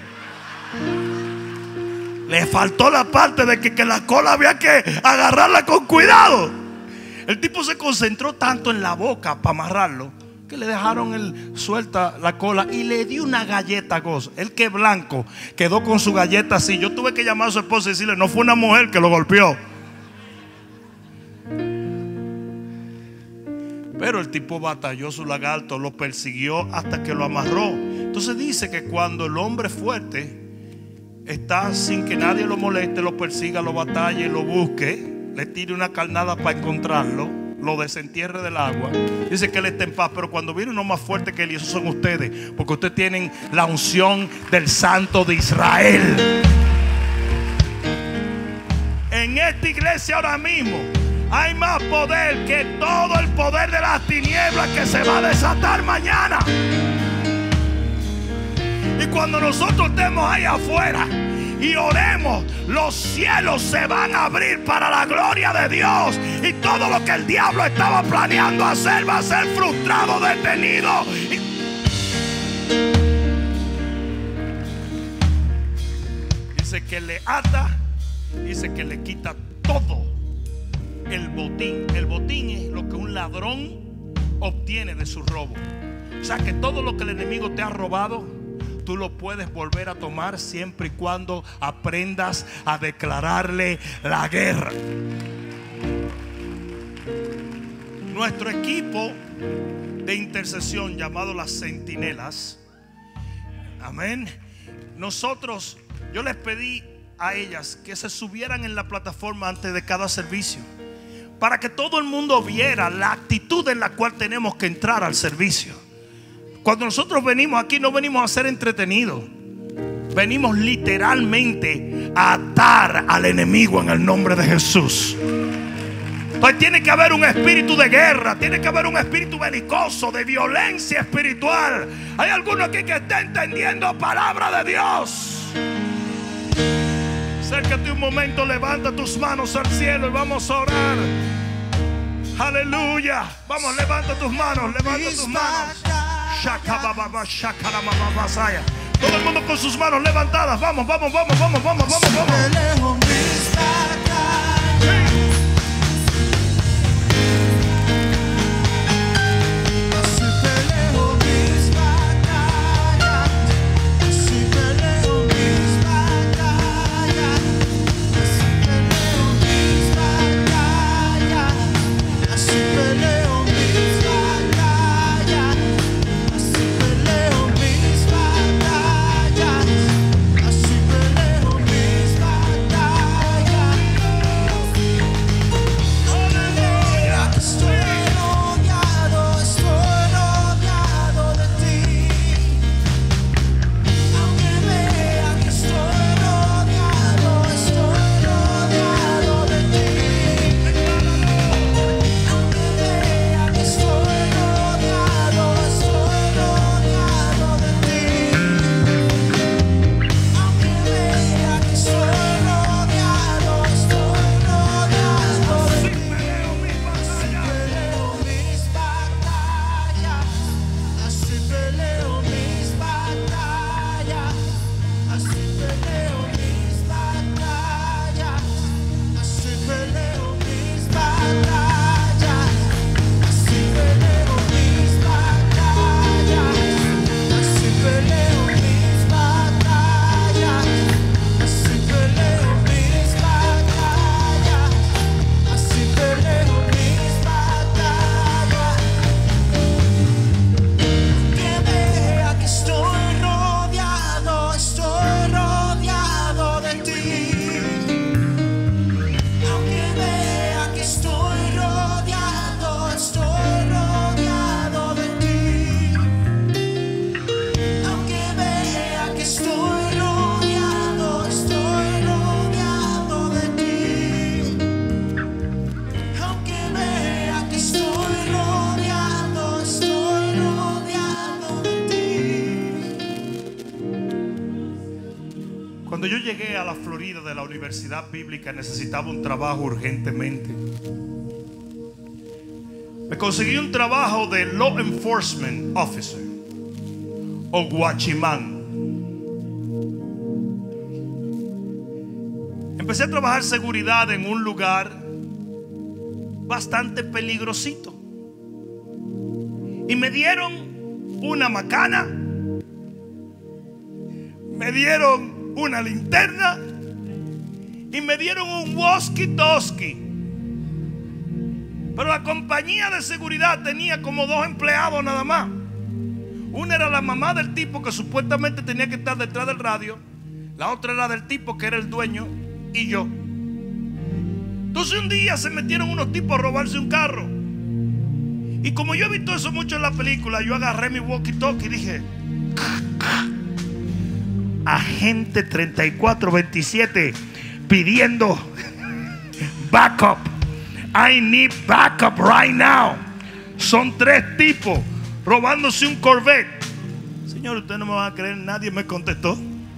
Le faltó la parte de que, que la cola había que agarrarla con cuidado. El tipo se concentró tanto en la boca para amarrarlo que le dejaron el, suelta la cola y le dio una galleta a Goz. El que blanco quedó con su galleta así. Yo tuve que llamar a su esposa y decirle, no fue una mujer que lo golpeó. Pero el tipo batalló su lagarto, lo persiguió hasta que lo amarró. Entonces dice que cuando el hombre fuerte está sin que nadie lo moleste, lo persiga, lo batalle, lo busque, le tire una carnada para encontrarlo, lo desentierre del agua, dice que él está en paz. Pero cuando viene uno más fuerte que él, y esos son ustedes, porque ustedes tienen la unción del Santo de Israel. En esta iglesia ahora mismo hay más poder que todo el poder de las tinieblas que se va a desatar mañana. Y cuando nosotros estemos ahí afuera y oremos, los cielos se van a abrir para la gloria de Dios. Y todo lo que el diablo estaba planeando hacer va a ser frustrado, detenido. Y... dice que le ata, dice que le quita todo el botín. El botín es lo que un ladrón obtiene de su robo. O sea que todo lo que el enemigo te ha robado, tú lo puedes volver a tomar siempre y cuando aprendas a declararle la guerra. Nuestro equipo de intercesión llamado las Centinelas, amén. Nosotros, yo les pedí a ellas que se subieran en la plataforma antes de cada servicio, para que todo el mundo viera la actitud en la cual tenemos que entrar al servicio. Cuando nosotros venimos aquí, no venimos a ser entretenidos. Venimos literalmente a atar al enemigo en el nombre de Jesús. Entonces tiene que haber un espíritu de guerra, tiene que haber un espíritu belicoso, de violencia espiritual. Hay alguno aquí que está entendiendo palabra de Dios. Acércate un momento, levanta tus manos al cielo y vamos a orar. Aleluya. Vamos, levanta tus manos, levanta tus manos. Todo el mundo con sus manos levantadas. Vamos, vamos, vamos, vamos, vamos, vamos, vamos. a la Florida de la Universidad Bíblica, necesitaba un trabajo urgentemente. Me conseguí un trabajo de Law Enforcement Officer o guachimán. Empecé a trabajar seguridad en un lugar bastante peligrosito. Y me dieron una macana, me dieron una linterna y me dieron un walkie-talkie. Pero la compañía de seguridad tenía como dos empleados nada más. Una era la mamá del tipo que supuestamente tenía que estar detrás del radio. La otra era del tipo que era el dueño y yo. Entonces un día se metieron unos tipos a robarse un carro. Y como yo he visto eso mucho en la película, yo agarré mi walkie-talkie y dije: Agente treinta y cuatro veintisiete pidiendo backup. I need backup right now. Son tres tipos robándose un Corvette. Señor, usted no me va a creer, nadie me contestó.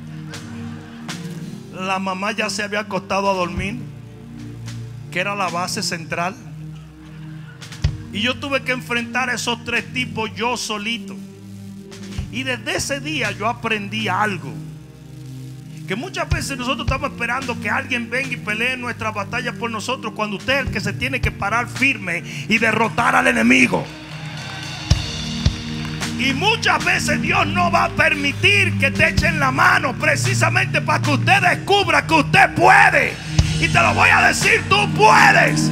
La mamá ya se había acostado a dormir, que era la base central. Y yo tuve que enfrentar a esos tres tipos yo solito. Y desde ese día yo aprendí algo. Que muchas veces nosotros estamos esperando que alguien venga y pelee nuestra batalla por nosotros, cuando usted es el que se tiene que parar firme y derrotar al enemigo. Y muchas veces Dios no va a permitir que te echen la mano, precisamente para que usted descubra que usted puede. Y te lo voy a decir: tú puedes.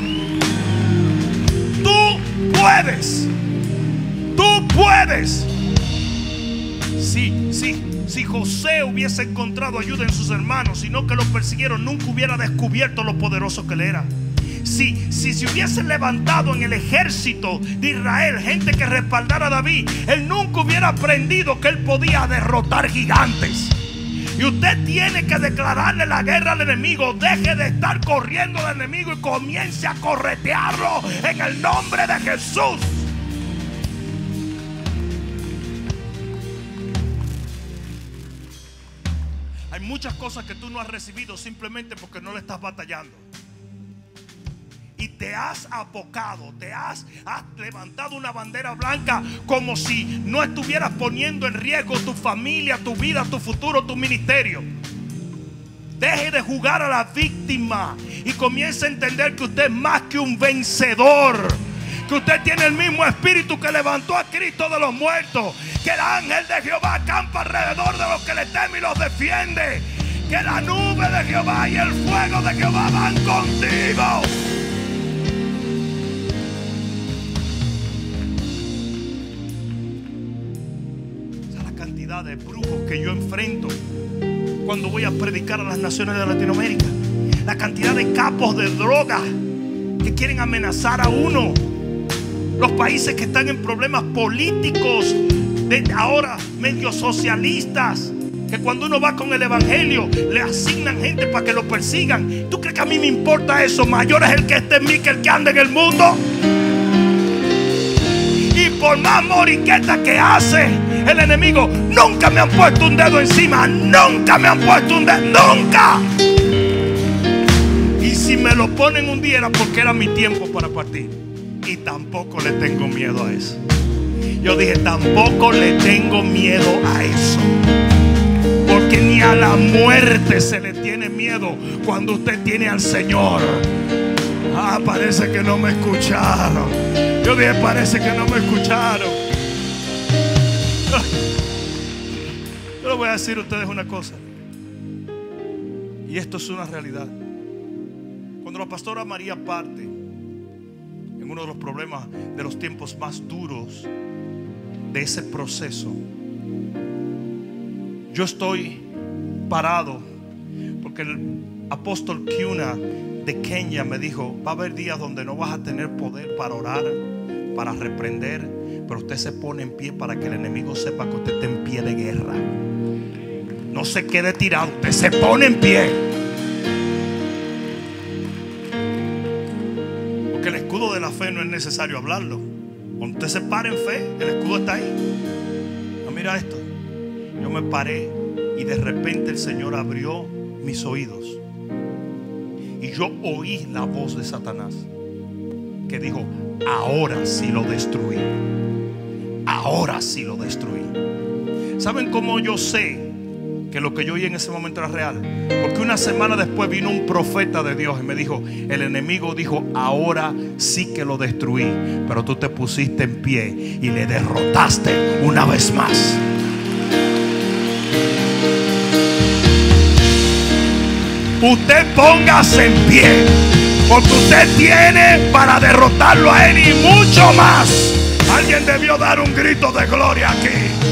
Tú puedes. Tú puedes. Sí, sí. Si José hubiese encontrado ayuda en sus hermanos, sino que lo persiguieron, nunca hubiera descubierto lo poderoso que él era. Si, si se hubiese levantado en el ejército de Israel gente que respaldara a David, él nunca hubiera aprendido que él podía derrotar gigantes. Y usted tiene que declararle la guerra al enemigo. Deje de estar corriendo al enemigo y comience a corretearlo en el nombre de Jesús. Hay muchas cosas que tú no has recibido simplemente porque no le estás batallando. Y te has abocado, te has, has levantado una bandera blanca como si no estuvieras poniendo en riesgo tu familia, tu vida, tu futuro, tu ministerio. Deje de jugar a la víctima y comience a entender que usted es más que un vencedor. Que usted tiene el mismo espíritu que levantó a Cristo de los muertos. Que el ángel de Jehová acampa alrededor de los que le temen y los defiende. Que la nube de Jehová y el fuego de Jehová van contigo. Esa es la cantidad de brujos que yo enfrento cuando voy a predicar a las naciones de Latinoamérica. La cantidad de capos de droga que quieren amenazar a uno. Los países que están en problemas políticos, de ahora medio socialistas, que cuando uno va con el evangelio le asignan gente para que lo persigan. ¿Tú crees que a mí me importa eso? Mayor es el que esté en mí que el que anda en el mundo. Y por más moriqueta que hace el enemigo, nunca me han puesto un dedo encima. Nunca me han puesto un dedo. Nunca. Y si me lo ponen un día era porque era mi tiempo para partir. Y tampoco le tengo miedo a eso. Yo dije, tampoco le tengo miedo a eso. Porque ni a la muerte se le tiene miedo cuando usted tiene al Señor. Ah, parece que no me escucharon. Yo dije, parece que no me escucharon. Yo les voy a decir a ustedes una cosa. Y esto es una realidad. Cuando la pastora María parte en uno de los problemas de los tiempos más duros de ese proceso, yo estoy parado porque el apóstol Kiuna de Kenia me dijo: va a haber días donde no vas a tener poder para orar, para reprender, pero usted se pone en pie para que el enemigo sepa que usted está en pie de guerra. No se quede tirado, usted se pone en pie. Que el escudo de la fe no es necesario hablarlo. Cuando usted se para en fe, el escudo está ahí. No, mira esto. Yo me paré y de repente el Señor abrió mis oídos y yo oí la voz de Satanás que dijo: ahora sí lo destruí, ahora sí lo destruí. ¿Saben cómo yo sé que lo que yo oí en ese momento era real? Porque una semana después vino un profeta de Dios y me dijo: el enemigo dijo, ahora sí que lo destruí, pero tú te pusiste en pie y le derrotaste una vez más. Usted póngase en pie, porque usted tiene para derrotarlo a él y mucho más. Alguien debió dar un grito de gloria aquí.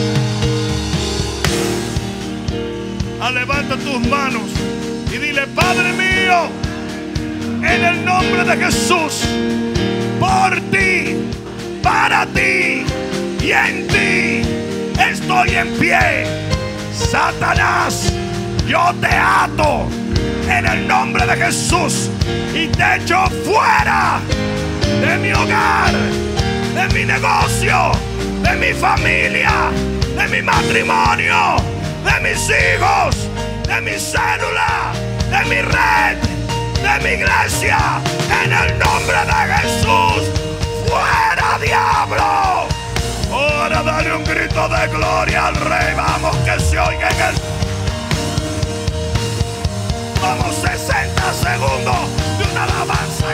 Ah, levanta tus manos y dile: Padre mío, en el nombre de Jesús, por ti, para ti y en ti estoy en pie. Satanás, yo te ato en el nombre de Jesús y te echo fuera de mi hogar, de mi negocio, de mi familia, de mi matrimonio, de mis hijos, de mi célula, de mi red, de mi iglesia. En el nombre de Jesús, fuera, diablo. Ahora dale un grito de gloria al Rey. Vamos, que se oiga en el... Vamos, sesenta segundos de una alabanza.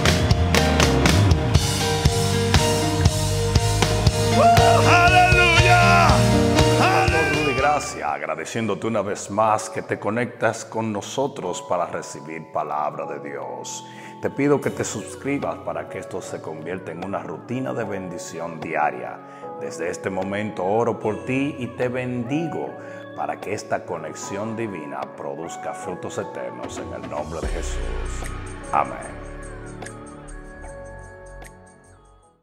Uh, aleluya. Aleluya. Gracias, agradeciéndote una vez más que te conectas con nosotros para recibir palabra de Dios. Te pido que te suscribas para que esto se convierta en una rutina de bendición diaria. Desde este momento oro por ti y te bendigo para que esta conexión divina produzca frutos eternos en el nombre de Jesús. Amén.